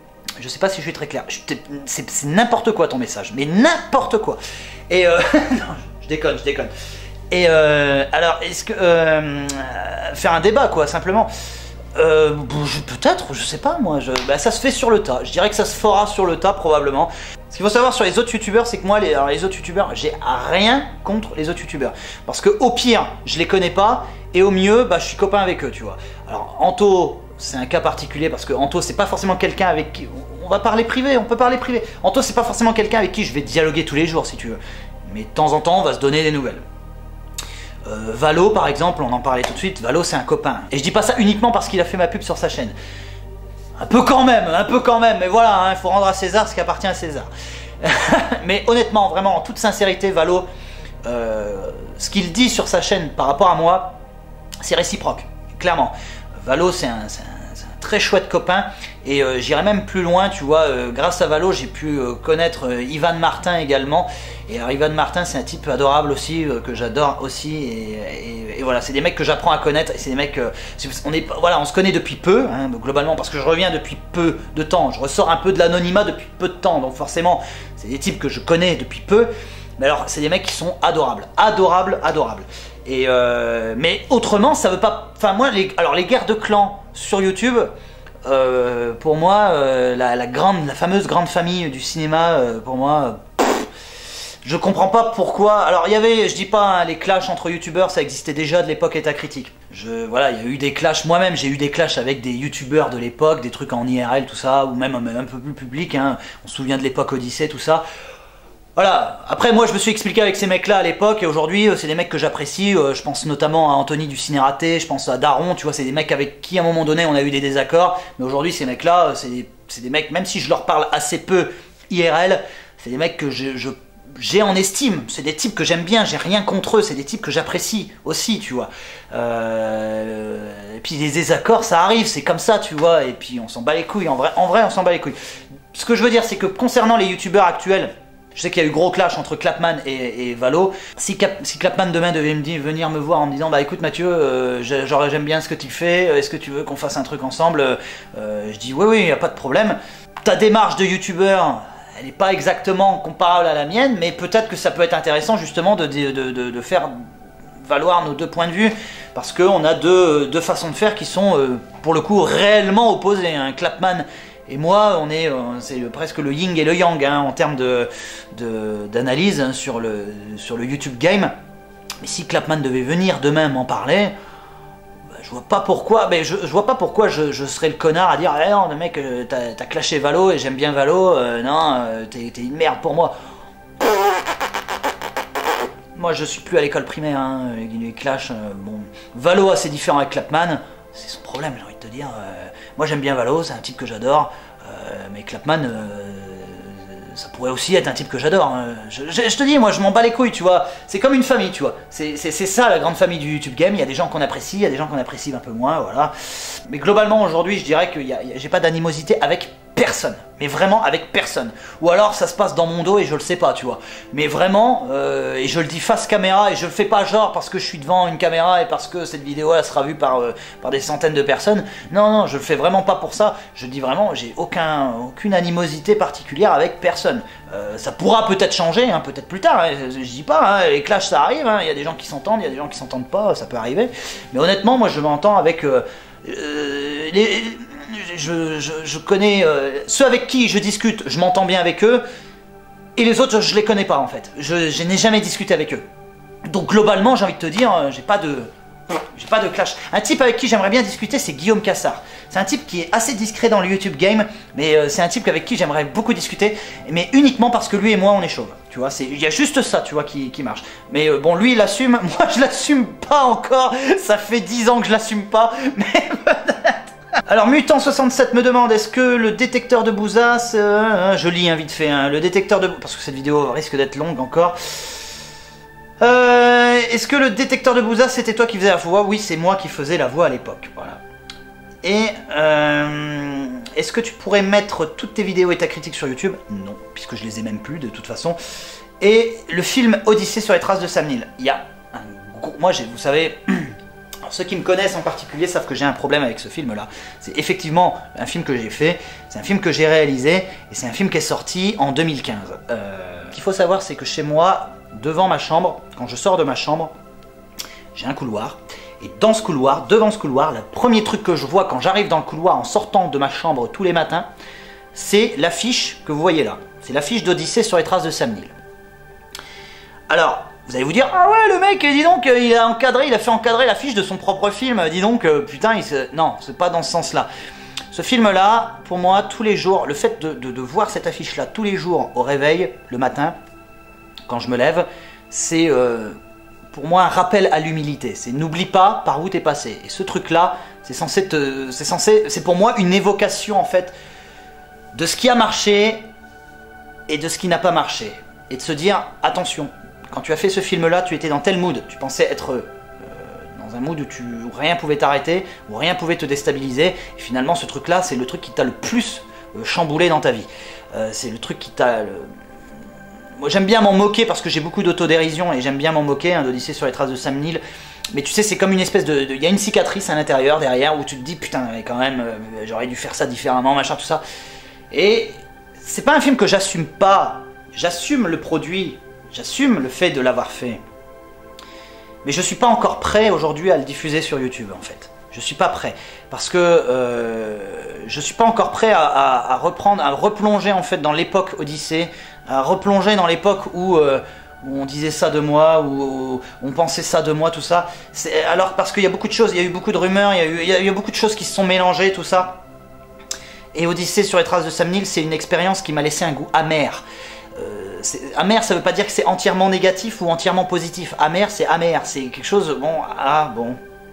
Je sais pas si je suis très clair. C'est n'importe quoi ton message, mais n'importe quoi. Et euh... non, je déconne, je déconne. Et euh... alors, est-ce que... Euh... faire un débat quoi, simplement. Euh, peut-être, je sais pas moi, je... bah, ça se fait sur le tas, je dirais que ça se fera sur le tas probablement. Ce qu'il faut savoir sur les autres youtubeurs, c'est que moi les, alors, les autres youtubeurs, j'ai rien contre les autres youtubeurs. Parce que au pire, je les connais pas, et au mieux, bah, je suis copain avec eux, tu vois. Alors Anto, c'est un cas particulier parce que Anto, c'est pas forcément quelqu'un avec qui... On va parler privé, on peut parler privé. Anto, c'est pas forcément quelqu'un avec qui je vais dialoguer tous les jours si tu veux. Mais de temps en temps, on va se donner des nouvelles. Euh, Valo par exemple, on en parlait tout de suite, Valo c'est un copain. Et je dis pas ça uniquement parce qu'il a fait ma pub sur sa chaîne. Un peu quand même, un peu quand même, mais voilà, il hein, faut rendre à César ce qui appartient à César. Mais honnêtement, vraiment, en toute sincérité, Valo, euh, ce qu'il dit sur sa chaîne par rapport à moi, c'est réciproque, clairement. Valo c'est un, un, un très chouette copain, et euh, j'irai même plus loin, tu vois, euh, grâce à Valo, j'ai pu euh, connaître euh, Ivan Martin également. Et alors Ivan Martin c'est un type adorable aussi, euh, que j'adore aussi, et, et, et voilà, c'est des mecs que j'apprends à connaître, et c'est des mecs, euh, on est, voilà, on se connaît depuis peu, hein, globalement, parce que je reviens depuis peu de temps, je ressors un peu de l'anonymat depuis peu de temps, donc forcément, c'est des types que je connais depuis peu, mais alors c'est des mecs qui sont adorables, adorables, adorables. Et euh, mais autrement, ça veut pas, enfin moi, les, alors les guerres de clans sur YouTube, euh, pour moi, euh, la, la grande, la fameuse grande famille du cinéma, euh, pour moi... Je comprends pas pourquoi. Alors il y avait, je dis pas, hein, les clashs entre youtubeurs, ça existait déjà de l'époque État Critique. Je, voilà, il y a eu des clashs, moi-même j'ai eu des clashs avec des youtubeurs de l'époque, des trucs en I R L, tout ça, ou même un peu plus public, hein. On se souvient de l'époque Odyssée, tout ça. Voilà, après moi je me suis expliqué avec ces mecs-là à l'époque, et aujourd'hui c'est des mecs que j'apprécie, euh, je pense notamment à Anthony du Ciné Raté, je pense à Daron, tu vois, c'est des mecs avec qui à un moment donné on a eu des désaccords, mais aujourd'hui ces mecs-là, c'est des, des mecs, même si je leur parle assez peu I R L, c'est des mecs que je... je j'ai en estime, c'est des types que j'aime bien, j'ai rien contre eux, c'est des types que j'apprécie aussi, tu vois. Euh, et puis les désaccords, ça arrive, c'est comme ça, tu vois, et puis on s'en bat les couilles, en vrai, en vrai on s'en bat les couilles. Ce que je veux dire, c'est que concernant les youtubeurs actuels, je sais qu'il y a eu gros clash entre Clapman et, et Valo. Si, Cap, si Clapman demain devait me dire, venir me voir en me disant, bah écoute Mathieu, euh, j'aime bien ce que tu fais, est-ce que tu veux qu'on fasse un truc ensemble, euh, je dis oui, oui, il n'y a pas de problème. Ta démarche de youtubeur, elle n'est pas exactement comparable à la mienne, mais peut-être que ça peut être intéressant justement de, de, de, de faire valoir nos deux points de vue, parce qu'on a deux, deux façons de faire qui sont euh, pour le coup réellement opposées. Hein. Clapman et moi, on est, euh, c'est presque le yin et le yang hein, en termes de, de, d'analyse hein, sur, le, sur le YouTube game. Mais si Clapman devait venir demain m'en parler, je vois pas pourquoi, mais je, je vois pas pourquoi je, je serais le connard à dire eh non, le mec, euh, t'as clashé Valo et j'aime bien Valo, euh, non, euh, t'es une merde pour moi. Moi, je suis plus à l'école primaire, hein, les clashs, euh, bon. Valo assez différent avec Clapman, c'est son problème, j'ai envie de te dire. Euh, moi, j'aime bien Valo, c'est un type que j'adore, euh, mais Clapman, euh, ça pourrait aussi être un type que j'adore. Hein. Je, je, je te dis, moi je m'en bats les couilles, tu vois. C'est comme une famille, tu vois. C'est ça la grande famille du YouTube game. Il y a des gens qu'on apprécie, il y a des gens qu'on apprécie un peu moins, voilà. Mais globalement aujourd'hui, je dirais que j'ai pas d'animosité avec personne. Mais vraiment avec personne. Ou alors ça se passe dans mon dos et je le sais pas, tu vois. Mais vraiment, euh, et je le dis face caméra, et je le fais pas genre parce que je suis devant une caméra et parce que cette vidéo elle sera vue par, euh, par des centaines de personnes. Non, non, je le fais vraiment pas pour ça. Je dis vraiment, j'ai aucun, aucune animosité particulière avec personne. Euh, ça pourra peut-être changer, hein, peut-être plus tard, hein, je, je dis pas, hein, les clashs ça arrive, hein, il y a des gens qui s'entendent, il y a des gens qui s'entendent pas, ça peut arriver. Mais honnêtement, moi je m'entends avec... Euh, euh, les, Je, je, je connais euh, ceux avec qui je discute, je m'entends bien avec eux, et les autres je les connais pas en fait. Je, je n'ai jamais discuté avec eux. Donc globalement j'ai envie de te dire, j'ai pas de, j'ai pas de clash. Un type avec qui j'aimerais bien discuter, c'est Guillaume Cassard. C'est un type qui est assez discret dans le YouTube game, mais euh, c'est un type avec qui j'aimerais beaucoup discuter, mais uniquement parce que lui et moi on est chauves. Tu vois, il y a juste ça, tu vois, qui, qui marche. Mais euh, bon, lui il l'assume, moi je l'assume pas encore. Ça fait dix ans que je l'assume pas, mais alors Mutant soixante-sept me demande, est-ce que le détecteur de Bouzas, euh, je lis hein, vite fait, hein, le détecteur de... parce que cette vidéo risque d'être longue encore. Euh, est-ce que le détecteur de Bouzas c'était toi qui faisais la voix? Oui, c'est moi qui faisais la voix à l'époque, voilà. Et euh, est-ce que tu pourrais mettre toutes tes vidéos et ta critique sur YouTube? Non, puisque je les ai même plus de toute façon. Et le film Odyssée sur les traces de Sam Neill, il y a un gros... Moi, vous savez... Alors, ceux qui me connaissent en particulier savent que j'ai un problème avec ce film-là. C'est effectivement un film que j'ai fait, c'est un film que j'ai réalisé, et c'est un film qui est sorti en deux mille quinze. Euh, ce qu'il faut savoir, c'est que chez moi, devant ma chambre, quand je sors de ma chambre, j'ai un couloir. Et dans ce couloir, devant ce couloir, le premier truc que je vois quand j'arrive dans le couloir en sortant de ma chambre tous les matins, c'est l'affiche que vous voyez là. C'est l'affiche d'Odyssée sur les traces de Sam Neill. Alors... vous allez vous dire, ah ouais, le mec, dis donc, il a encadré, il a fait encadrer l'affiche de son propre film, dis donc, putain, il se... non, c'est pas dans ce sens-là. Ce film-là, pour moi, tous les jours, le fait de, de, de voir cette affiche-là tous les jours au réveil, le matin, quand je me lève, c'est euh, pour moi un rappel à l'humilité. C'est n'oublie pas par où t'es passé. Et ce truc-là, c'est censé te, c'est censé, c'est pour moi une évocation en fait de ce qui a marché et de ce qui n'a pas marché, et de se dire attention. Quand tu as fait ce film-là, tu étais dans tel mood, tu pensais être euh, dans un mood où, tu, où rien pouvait t'arrêter, où rien pouvait te déstabiliser, et finalement ce truc-là, c'est le truc qui t'a le plus euh, chamboulé dans ta vie. Euh, c'est le truc qui t'a... Le... Moi j'aime bien m'en moquer parce que j'ai beaucoup d'autodérision, et j'aime bien m'en moquer, hein, d'Odyssée sur les traces de Sam Neill, mais tu sais, c'est comme une espèce de... Il y a une cicatrice à l'intérieur, derrière, où tu te dis, putain, mais quand même, euh, j'aurais dû faire ça différemment, machin, tout ça. Et c'est pas un film que j'assume pas, j'assume le produit, j'assume le fait de l'avoir fait, mais je suis pas encore prêt aujourd'hui à le diffuser sur YouTube en fait. Je suis pas prêt parce que euh, je suis pas encore prêt à, à, à reprendre, à replonger en fait dans l'époque Odyssée, à replonger dans l'époque où, euh, où on disait ça de moi, où, où on pensait ça de moi, tout ça. Alors parce qu'il y a beaucoup de choses, il y a eu beaucoup de rumeurs, il y a eu, il y a eu beaucoup de choses qui se sont mélangées, tout ça. Et Odyssée sur les traces de Sam Neill, c'est une expérience qui m'a laissé un goût amer. Euh, amer, ça veut pas dire que c'est entièrement négatif ou entièrement positif. Amer, c'est amer, c'est quelque chose, bon, ah, bon.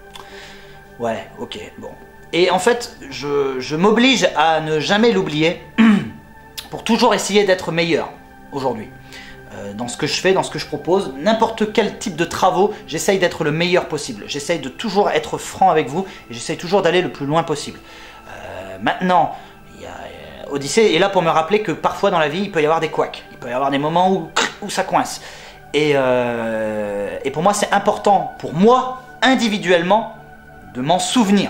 Ouais, ok, bon. Et en fait, je, je m'oblige à ne jamais l'oublier pour toujours essayer d'être meilleur aujourd'hui. Euh, dans ce que je fais, dans ce que je propose, n'importe quel type de travaux, j'essaye d'être le meilleur possible. J'essaye de toujours être franc avec vous et j'essaye toujours d'aller le plus loin possible. Euh, maintenant, il y a... Odyssée est là pour me rappeler que parfois dans la vie il peut y avoir des couacs, il peut y avoir des moments où, où ça coince. Et, euh, et pour moi c'est important, pour moi individuellement, de m'en souvenir.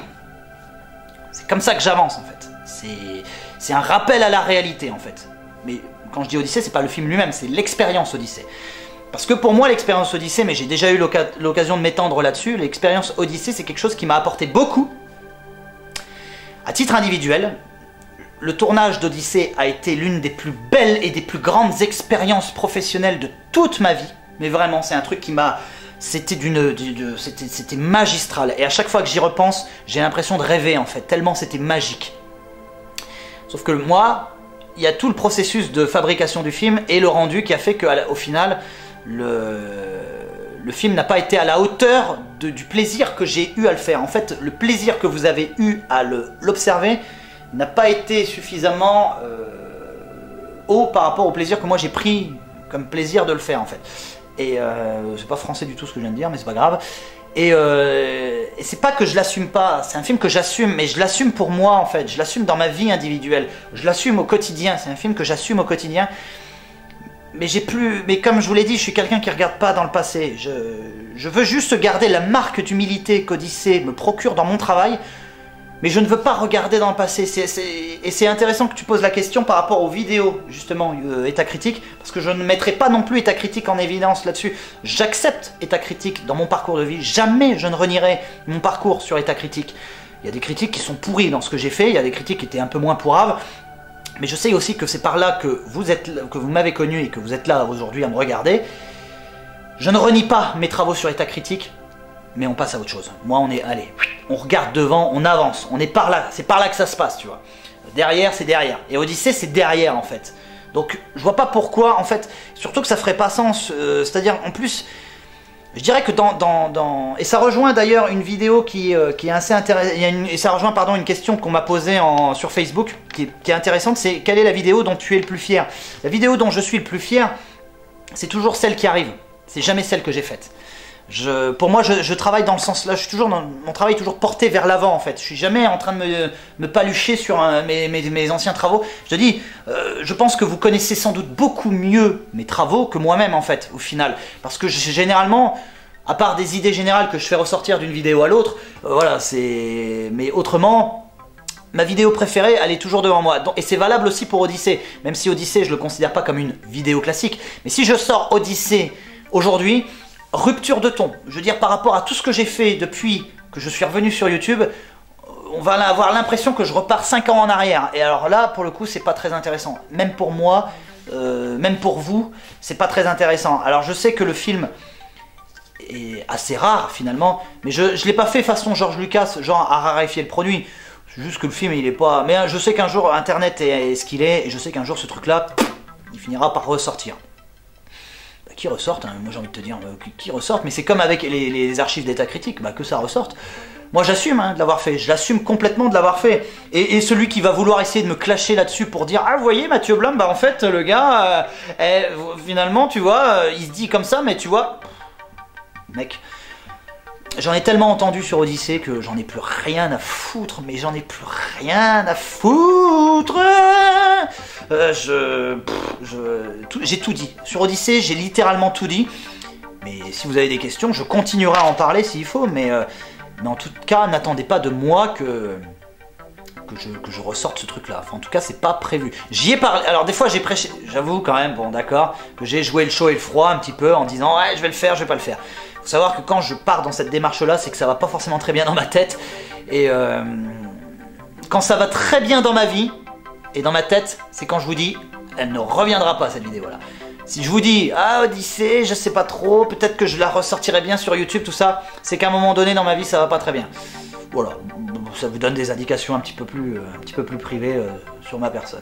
C'est comme ça que j'avance en fait. C'est un rappel à la réalité en fait. Mais quand je dis Odyssée, c'est pas le film lui-même, c'est l'expérience Odyssée. Parce que pour moi l'expérience Odyssée, mais j'ai déjà eu l'occasion de m'étendre là-dessus, l'expérience Odyssée c'est quelque chose qui m'a apporté beaucoup. À titre individuel, le tournage d'Odyssée a été l'une des plus belles et des plus grandes expériences professionnelles de toute ma vie. Mais vraiment, c'est un truc qui m'a... C'était d'une... C'était magistral. Et à chaque fois que j'y repense, j'ai l'impression de rêver en fait, tellement c'était magique. Sauf que moi, il y a tout le processus de fabrication du film et le rendu qui a fait qu'au final, le, le film n'a pas été à la hauteur de, du plaisir que j'ai eu à le faire. En fait, le plaisir que vous avez eu à l'observer n'a pas été suffisamment euh, haut par rapport au plaisir que moi j'ai pris comme plaisir de le faire en fait. Et euh, c'est pas français du tout ce que je viens de dire, mais c'est pas grave. Et, euh, et c'est pas que je l'assume pas, c'est un film que j'assume, mais je l'assume pour moi en fait, je l'assume dans ma vie individuelle, je l'assume au quotidien, c'est un film que j'assume au quotidien. Mais j'ai plus, mais comme je vous l'ai dit, je suis quelqu'un qui regarde pas dans le passé. Je, je veux juste garder la marque d'humilité qu'Odyssée me procure dans mon travail, mais je ne veux pas regarder dans le passé. C'est, c'est, et c'est intéressant que tu poses la question par rapport aux vidéos, justement, euh, État Critique, parce que je ne mettrai pas non plus État Critique en évidence là-dessus. J'accepte État Critique dans mon parcours de vie. Jamais je ne renierai mon parcours sur État Critique. Il y a des critiques qui sont pourries dans ce que j'ai fait, il y a des critiques qui étaient un peu moins pourraves. Mais je sais aussi que c'est par là que vous êtes, que vous m'avez connu et que vous êtes là aujourd'hui à me regarder. Je ne renie pas mes travaux sur État Critique, mais on passe à autre chose. Moi, on est, allez, on regarde devant, on avance, on est par là, c'est par là que ça se passe, tu vois. Derrière, c'est derrière. Et Odyssée, c'est derrière, en fait. Donc, je vois pas pourquoi, en fait, surtout que ça ferait pas sens, euh, c'est-à-dire, en plus... Je dirais que dans, dans, dans... Et ça rejoint d'ailleurs une vidéo qui, euh, qui est assez intéressante, et ça rejoint pardon, une question qu'on m'a posée en, sur Facebook, qui est, qui est intéressante, c'est quelle est la vidéo dont tu es le plus fier? La vidéo dont je suis le plus fier, c'est toujours celle qui arrive, c'est jamais celle que j'ai faite. Je, pour moi, je, je travaille dans le sens là, je suis toujours dans, mon travail est toujours porté vers l'avant en fait. Je suis jamais en train de me, me palucher sur un, mes, mes, mes anciens travaux. Je te dis, euh, je pense que vous connaissez sans doute beaucoup mieux mes travaux que moi-même en fait, au final. Parce que je, généralement, à part des idées générales que je fais ressortir d'une vidéo à l'autre, euh, voilà, c'est... Mais autrement, ma vidéo préférée, elle est toujours devant moi. Et c'est valable aussi pour Odyssée. Même si Odyssée, je le considère pas comme une vidéo classique. Mais si je sors Odyssée aujourd'hui... Rupture de ton, je veux dire par rapport à tout ce que j'ai fait depuis que je suis revenu sur YouTube, on va avoir l'impression que je repars cinq ans en arrière. Et alors là, pour le coup, c'est pas très intéressant. Même pour moi, euh, même pour vous, c'est pas très intéressant. Alors je sais que le film est assez rare finalement, mais je ne l'ai pas fait façon George Lucas, genre à raréfier le produit. C'est juste que le film il est pas... Mais je sais qu'un jour Internet est, est ce qu'il est, et je sais qu'un jour ce truc-là, il finira par ressortir. Qui ressortent, hein, moi j'ai envie de te dire, euh, qui, qui ressortent, mais c'est comme avec les, les archives d'État Critique, bah, que ça ressorte. Moi j'assume hein, de l'avoir fait, je l'assume complètement de l'avoir fait. Et, et celui qui va vouloir essayer de me clasher là-dessus pour dire, ah vous voyez Mathieu Blum, bah en fait le gars, euh, eh, finalement tu vois, euh, il se dit comme ça, mais tu vois, mec, j'en ai tellement entendu sur Odyssée que j'en ai plus rien à foutre, mais j'en ai plus rien à foutre. Euh, je, je, j'ai tout dit. Sur Odyssée, j'ai littéralement tout dit. Mais si vous avez des questions, je continuerai à en parler s'il faut. Mais, euh, mais en tout cas, n'attendez pas de moi que, que, je, que je ressorte ce truc-là. Enfin, en tout cas, c'est pas prévu. J'y ai parlé. Alors, des fois, j'ai prêché. J'avoue quand même, bon, d'accord, que j'ai joué le chaud et le froid un petit peu en disant, ouais, je vais le faire, je vais pas le faire. Faut savoir que quand je pars dans cette démarche-là, c'est que ça va pas forcément très bien dans ma tête. Et euh, quand ça va très bien dans ma vie, et dans ma tête, c'est quand je vous dis, elle ne reviendra pas cette vidéo-là. Si je vous dis, ah Odyssée, je sais pas trop, peut-être que je la ressortirai bien sur YouTube, tout ça, c'est qu'à un moment donné dans ma vie, ça va pas très bien. Voilà, ça vous donne des indications un petit peu plus, un petit peu plus privées euh, sur ma personne.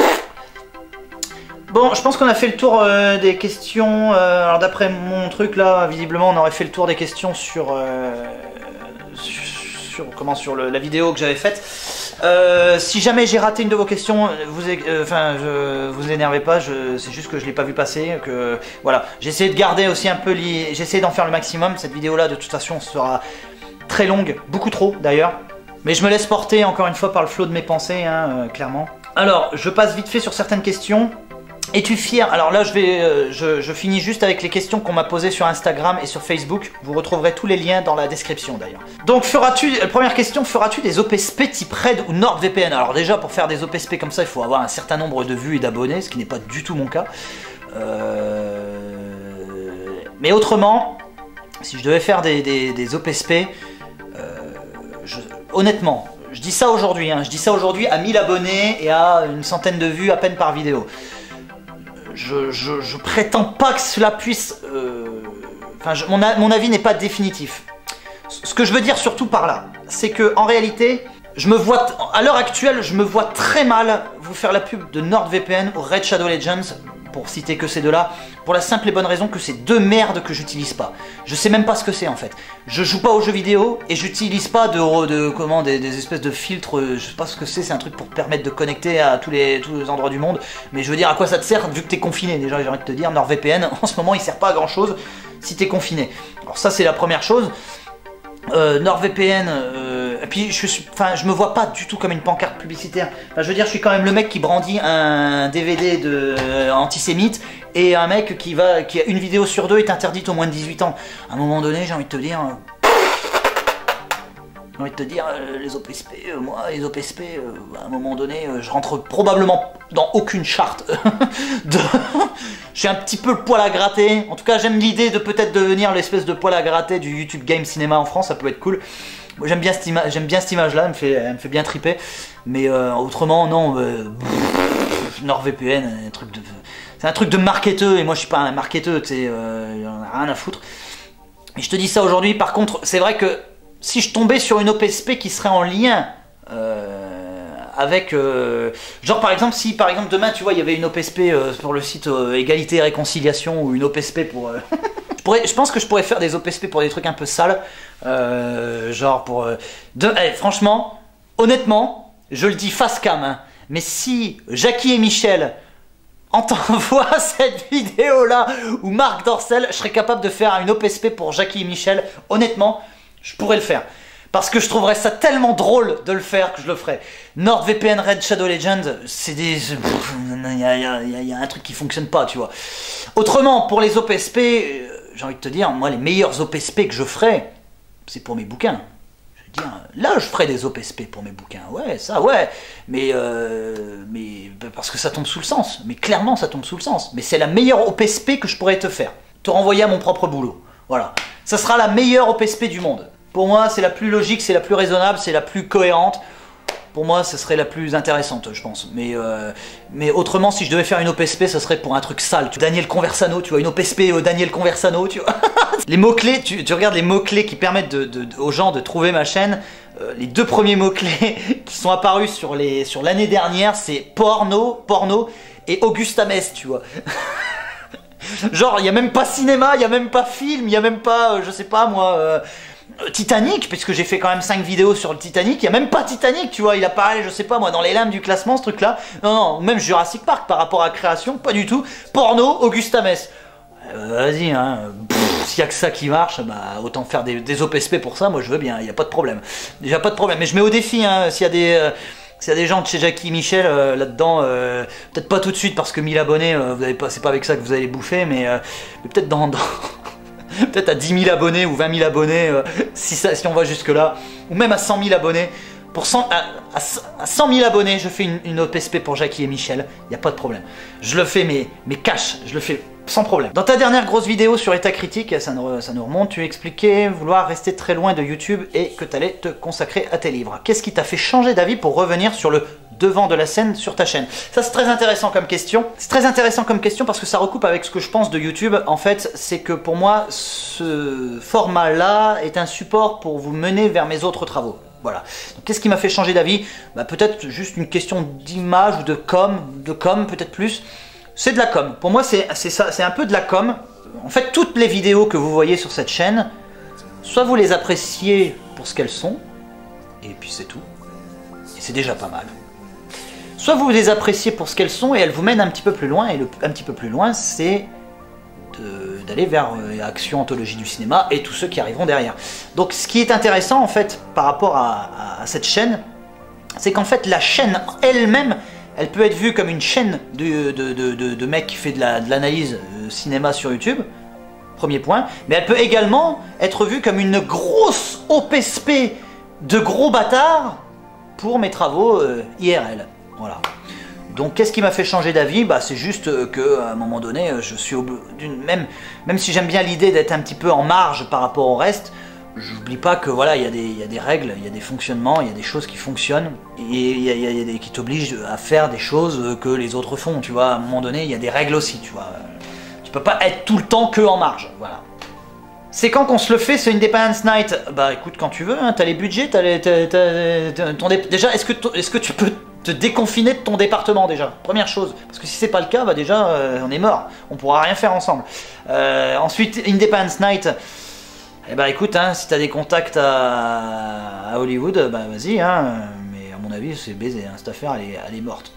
Bon, je pense qu'on a fait le tour euh, des questions. Euh, alors d'après mon truc là, visiblement, on aurait fait le tour des questions sur, euh, sur, sur comment, sur le, la vidéo que j'avais faite. Euh, si jamais j'ai raté une de vos questions, vous, euh, enfin, je, vous énervez pas, c'est juste que je l'ai pas vu passer, que voilà, j'ai essayé de garder aussi un peu, j'ai essayé d'en faire le maximum. Cette vidéo là de toute façon sera très longue, beaucoup trop d'ailleurs, mais je me laisse porter encore une fois par le flot de mes pensées, hein, euh, clairement. Alors, je passe vite fait sur certaines questions. Es-tu fier? Alors là, je, vais, euh, je, je finis juste avec les questions qu'on m'a posées sur Instagram et sur Facebook. Vous retrouverez tous les liens dans la description d'ailleurs. Donc, feras-tu, euh, première question, feras-tu des O P S P type Raid ou NordVPN? Alors déjà, pour faire des O P S P comme ça, il faut avoir un certain nombre de vues et d'abonnés, ce qui n'est pas du tout mon cas. Euh... Mais autrement, si je devais faire des, des, des O P S P, euh, je, honnêtement, je dis ça aujourd'hui, hein, je dis ça aujourd'hui à mille abonnés et à une centaine de vues à peine par vidéo. Je, je, je prétends pas que cela puisse... Euh, enfin, je, mon, mon avis n'est pas définitif. Ce que je veux dire surtout par là, c'est que en réalité, je me vois, à l'heure actuelle, je me vois très mal vous faire la pub de NordVPN ou Raid Shadow Legends, pour citer que ces deux-là, pour la simple et bonne raison que c'est deux merdes que j'utilise pas. Je sais même pas ce que c'est en fait. Je joue pas aux jeux vidéo et j'utilise pas de, de comment des, des espèces de filtres. Je sais pas ce que c'est. C'est un truc pour te permettre de connecter à tous les tous les endroits du monde. Mais je veux dire, à quoi ça te sert vu que t'es confiné? Déjà, j'ai envie de te dire, NordVPN en ce moment il sert pas à grand chose si t'es confiné. Alors ça c'est la première chose. Euh, NordVPN, euh, et puis je suis, enfin, je me vois pas du tout comme une pancarte publicitaire. Enfin, je veux dire, je suis quand même le mec qui brandit un D V D de euh, antisémite et un mec qui va, qui a une vidéo sur deux est interdite aux moins de dix-huit ans. À un moment donné, j'ai envie de te dire, euh, j'ai envie de te dire, euh, les O P S P, euh, moi, les O P S P, euh, à un moment donné, euh, je rentre probablement dans aucune charte. de... J'ai un petit peu le poil à gratter. En tout cas, j'aime l'idée de peut-être devenir l'espèce de poil à gratter du YouTube Game Cinéma en France, ça peut être cool. Moi, j'aime bien cette image, j'aime bien cette image-là, elle me fait, elle me fait bien triper. Mais euh, autrement, non. Euh, NordVPN, un truc de, c'est un truc de marketeur et moi, je suis pas un marketeur, tu sais, euh, j'en ai rien à foutre. Et je te dis ça aujourd'hui. Par contre, c'est vrai que si je tombais sur une O P S P qui serait en lien euh, avec... Euh, genre par exemple, si par exemple demain, tu vois, il y avait une O P S P euh, sur le site euh, Égalité et Réconciliation ou une O P S P pour... Euh, je, pourrais, je pense que je pourrais faire des O P S P pour des trucs un peu sales. Euh, genre pour... Euh, de, hey, franchement, honnêtement, je le dis face cam, hein, mais si Jackie et Michel... voit cette vidéo là où Marc Dorcel, je serais capable de faire une O P S P pour Jackie et Michel, honnêtement, je pourrais le faire. Parce que je trouverais ça tellement drôle de le faire que je le ferais. NordVPN Red Shadow Legend, c'est des... Il y a, y, a, y a un truc qui fonctionne pas, tu vois. Autrement, pour les O P S P, j'ai envie de te dire, moi les meilleurs O P S P que je ferais, c'est pour mes bouquins. Je veux dire, là je ferais des O P S P pour mes bouquins, ouais, ça ouais, mais, euh, mais parce que ça tombe sous le sens, mais clairement ça tombe sous le sens. Mais c'est la meilleure O P S P que je pourrais te faire, te renvoyer à mon propre boulot, voilà. Ça sera la meilleure O P S P du monde. Pour moi, c'est la plus logique, c'est la plus raisonnable, c'est la plus cohérente. Pour moi, ce serait la plus intéressante, je pense. Mais, euh, mais autrement, si je devais faire une O P S P, ce serait pour un truc sale. Tu vois. Daniel Conversano, tu vois, une O P S P au Daniel Conversano, tu vois. Les mots-clés, tu, tu regardes les mots-clés qui permettent de, de, de, aux gens de trouver ma chaîne. Euh, les deux premiers mots-clés qui sont apparus sur les, sur l'année dernière, c'est porno, porno et Augusta Mess, tu vois. Genre, il n'y a même pas cinéma, il n'y a même pas film, il n'y a même pas, euh, je sais pas moi... Euh, Titanic, puisque j'ai fait quand même cinq vidéos sur le Titanic, il n'y a même pas Titanic, tu vois, il apparaît, je sais pas moi, dans les lames du classement, ce truc-là. Non, non, même Jurassic Park par rapport à création, pas du tout. Porno, Augusta Mess. Euh, Vas-y, hein, s'il n'y a que ça qui marche, bah autant faire des, des O P S P pour ça, moi je veux bien, il n'y a pas de problème. Déjà pas de problème, mais je mets au défi, hein, s'il y a des... Euh, S'il y a des gens de chez Jackie Michel euh, là-dedans, euh, peut-être pas tout de suite parce que mille abonnés, euh, vous avez pas, c'est pas avec ça que vous allez bouffer, mais, euh, mais peut-être dans... dans... peut-être à dix mille abonnés ou vingt mille abonnés, euh, si, ça, si on va jusque là, ou même à cent mille abonnés. Pour cent, à, à, à cent mille abonnés, je fais une, une O P S P pour Jackie et Michel, il n'y a pas de problème. Je le fais, mais, mais cash, je le fais sans problème. Dans ta dernière grosse vidéo sur État critique, ça nous, ça nous remonte, tu expliquais vouloir rester très loin de YouTube et que tu allais te consacrer à tes livres. Qu'est-ce qui t'a fait changer d'avis pour revenir sur le devant de la scène sur ta chaîne? Ça c'est très intéressant comme question. C'est très intéressant comme question parce que ça recoupe avec ce que je pense de YouTube. En fait, c'est que pour moi, ce format-là est un support pour vous mener vers mes autres travaux. Voilà. Qu'est-ce qui m'a fait changer d'avis? Bah, peut-être juste une question d'image ou de com, de com peut-être plus. C'est de la com. Pour moi, c'est ça, c'est un peu de la com. En fait, toutes les vidéos que vous voyez sur cette chaîne, soit vous les appréciez pour ce qu'elles sont, et puis c'est tout. Et c'est déjà pas mal. Soit vous les appréciez pour ce qu'elles sont et elles vous mènent un petit peu plus loin, et le, un petit peu plus loin, c'est d'aller vers euh, Action, Anthologie du cinéma et tous ceux qui arriveront derrière. Donc ce qui est intéressant en fait par rapport à, à, à cette chaîne, c'est qu'en fait la chaîne elle-même, elle peut être vue comme une chaîne de, de, de, de, de mec qui fait de l'analyse la, de euh, cinéma sur YouTube, premier point, mais elle peut également être vue comme une grosse O P S P de gros bâtards pour mes travaux euh, I R L. Voilà. Donc qu'est-ce qui m'a fait changer d'avis? Bah, c'est juste qu'à un moment donné, je suis d'une même, même si j'aime bien l'idée d'être un petit peu en marge par rapport au reste, j'oublie pas que voilà, il y, y a des règles, il y a des fonctionnements, il y a des choses qui fonctionnent, et il y a, y a, y a des qui t'obligent à faire des choses que les autres font, tu vois. À un moment donné, il y a des règles aussi, tu vois. Tu peux pas être tout le temps que en marge, voilà. C'est quand qu'on se le fait, ce Independence Night? Bah écoute, quand tu veux, hein, t'as les budgets, t'as les... T'as, t'as, t'as, ton dé... Déjà, est-ce que, est-ce que tu peux te déconfiner de ton département déjà? Première chose, parce que si c'est pas le cas, bah déjà, euh, on est mort, on pourra rien faire ensemble. Euh, ensuite, Independence Night, eh bah écoute, hein, si t'as des contacts à, à Hollywood, bah vas-y, hein, mais à mon avis, c'est baisé, hein, cette affaire, elle est, elle est morte.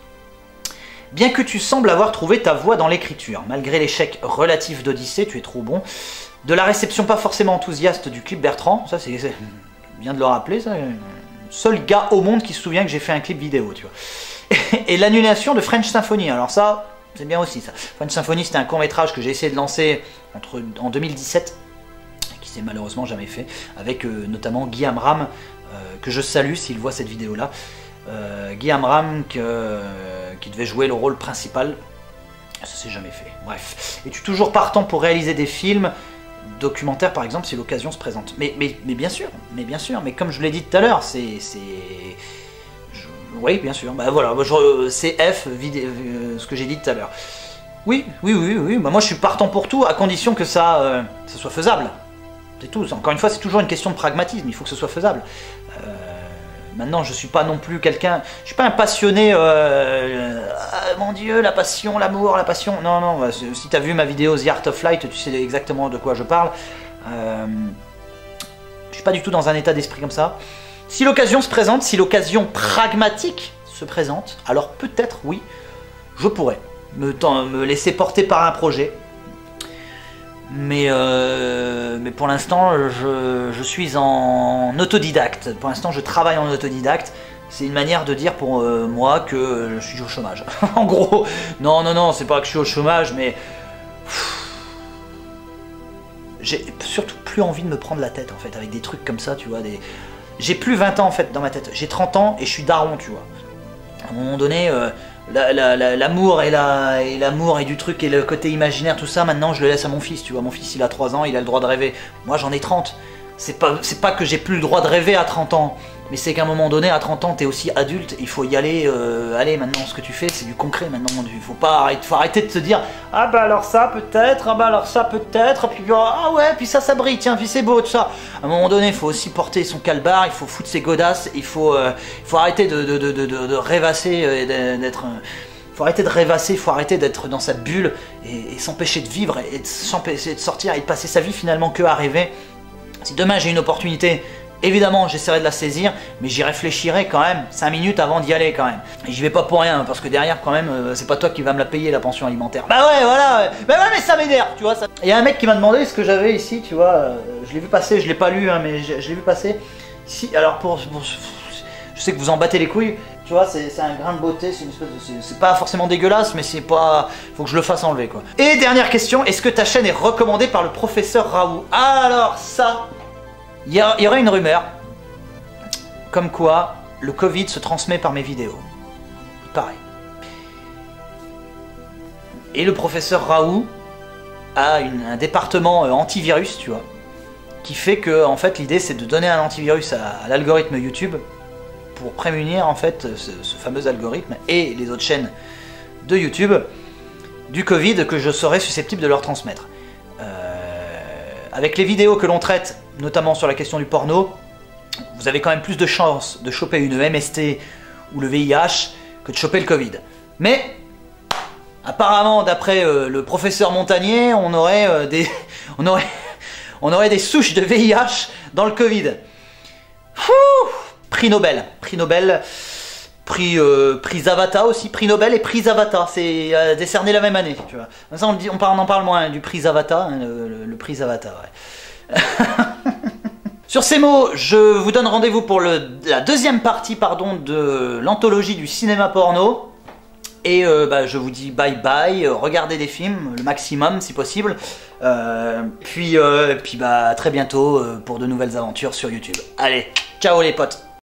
Bien que tu sembles avoir trouvé ta voie dans l'écriture, malgré l'échec relatif d'Odyssée, tu es trop bon, de la réception pas forcément enthousiaste du clip Bertrand, ça c'est bien de le rappeler, ça. Seul gars au monde qui se souvient que j'ai fait un clip vidéo, tu vois. Et, et l'annulation de French Symphony, alors ça, c'est bien aussi ça. French Symphony, c'était un court-métrage que j'ai essayé de lancer entre, en deux mille dix-sept, qui s'est malheureusement jamais fait, avec euh, notamment Guy Amram, euh, que je salue s'il voit cette vidéo-là. Euh, Guy Amram, que, euh, qui devait jouer le rôle principal, ça s'est jamais fait. Bref. Es-tu toujours partant pour réaliser des films documentaires, par exemple, si l'occasion se présente? mais, mais, mais bien sûr, mais bien sûr, mais comme je l'ai dit tout à l'heure, c'est... Oui, bien sûr, bah voilà, c'est F, vidéo, euh, ce que j'ai dit tout à l'heure. Oui, oui, oui, oui, bah moi je suis partant pour tout, à condition que ça, euh, ça soit faisable. C'est tout, encore une fois, c'est toujours une question de pragmatisme, il faut que ce soit faisable. Euh, maintenant, je suis pas non plus quelqu'un, je suis pas un passionné, euh, ah, mon Dieu, la passion, l'amour, la passion, non, non, bah, si tu as vu ma vidéo The Art of Flight, tu sais exactement de quoi je parle. Euh, je suis pas du tout dans un état d'esprit comme ça. Si l'occasion se présente, si l'occasion pragmatique se présente, alors peut-être, oui, je pourrais me, me laisser porter par un projet. Mais, euh, mais pour l'instant, je, je suis en autodidacte. Pour l'instant, je travaille en autodidacte. C'est une manière de dire pour euh, moi que je suis au chômage. En gros, non, non, non, c'est pas que je suis au chômage, mais... J'ai surtout plus envie de me prendre la tête, en fait, avec des trucs comme ça, tu vois, des... J'ai plus vingt ans en fait dans ma tête, j'ai trente ans et je suis daron, tu vois. À un moment donné, euh, l'amour et la, et l'amour et du truc et le côté imaginaire, tout ça, maintenant je le laisse à mon fils, tu vois. Mon fils il a trois ans, il a le droit de rêver. Moi j'en ai trente. C'est pas, c'est pas que j'ai plus le droit de rêver à trente ans, mais c'est qu'à un moment donné, à trente ans, t'es aussi adulte, il faut y aller, euh, allez maintenant ce que tu fais c'est du concret maintenant, il faut pas arrêter, faut arrêter de se dire ah bah alors ça peut-être, ah bah alors ça peut-être, puis ah ouais, puis ça ça brille, tiens, puis c'est beau, tout ça. À un moment donné, il faut aussi porter son calbar, il faut foutre ses godasses, il faut, euh, il faut arrêter de, de, de, de, de, de rêvasser, et d'être... Il faut arrêter de rêvasser, il faut arrêter d'être dans sa bulle et, et s'empêcher de vivre et de s'empêcher de sortir et de passer sa vie finalement que à rêver. Si demain j'ai une opportunité, évidemment j'essaierai de la saisir, mais j'y réfléchirai quand même cinq minutes avant d'y aller quand même. Et j'y vais pas pour rien, parce que derrière quand même, euh, c'est pas toi qui vas me la payer la pension alimentaire. Bah ouais, voilà, ouais. Bah ouais, mais ça m'énerve, tu vois. Ça... Il y a un mec qui m'a demandé ce que j'avais ici, tu vois, euh, je l'ai vu passer, je l'ai pas lu, hein, mais je, je l'ai vu passer. Ici, alors pour, pour... Je sais que vous en battez les couilles, tu vois, c'est un grain de beauté, c'est une espèce de... C'est pas forcément dégueulasse, mais c'est pas... Faut que je le fasse enlever, quoi. Et dernière question, est-ce que ta chaîne est recommandée par le professeur Raoult? Alors ça... Il y, y aurait une rumeur, comme quoi le Covid se transmet par mes vidéos. Pareil. Et le professeur Raoult a une, un département euh, antivirus, tu vois, qui fait que, en fait, l'idée c'est de donner un antivirus à, à l'algorithme YouTube pour prémunir, en fait, ce, ce fameux algorithme et les autres chaînes de YouTube du Covid que je serais susceptible de leur transmettre. Euh, avec les vidéos que l'on traite, notamment sur la question du porno, vous avez quand même plus de chances de choper une M S T ou le V I H que de choper le Covid. Mais, apparemment, d'après euh, le professeur Montagnier, on aurait, euh, des, on, aurait, on aurait des souches de V I H dans le Covid. Fouh, prix Nobel, prix Nobel, prix, euh, prix Zavata aussi, prix Nobel et prix Zavata, c'est euh, décerné la même année, tu vois. Ça, on, dit, on, parle, on en parle moins hein, du prix Zavata, hein, le, le, le prix Zavata, ouais. Sur ces mots, je vous donne rendez-vous pour le, la deuxième partie pardon, de l'anthologie du cinéma porno. Et euh, bah, je vous dis bye bye, regardez des films, le maximum si possible. Euh, puis euh, puis bah, à très bientôt pour de nouvelles aventures sur YouTube. Allez, ciao les potes!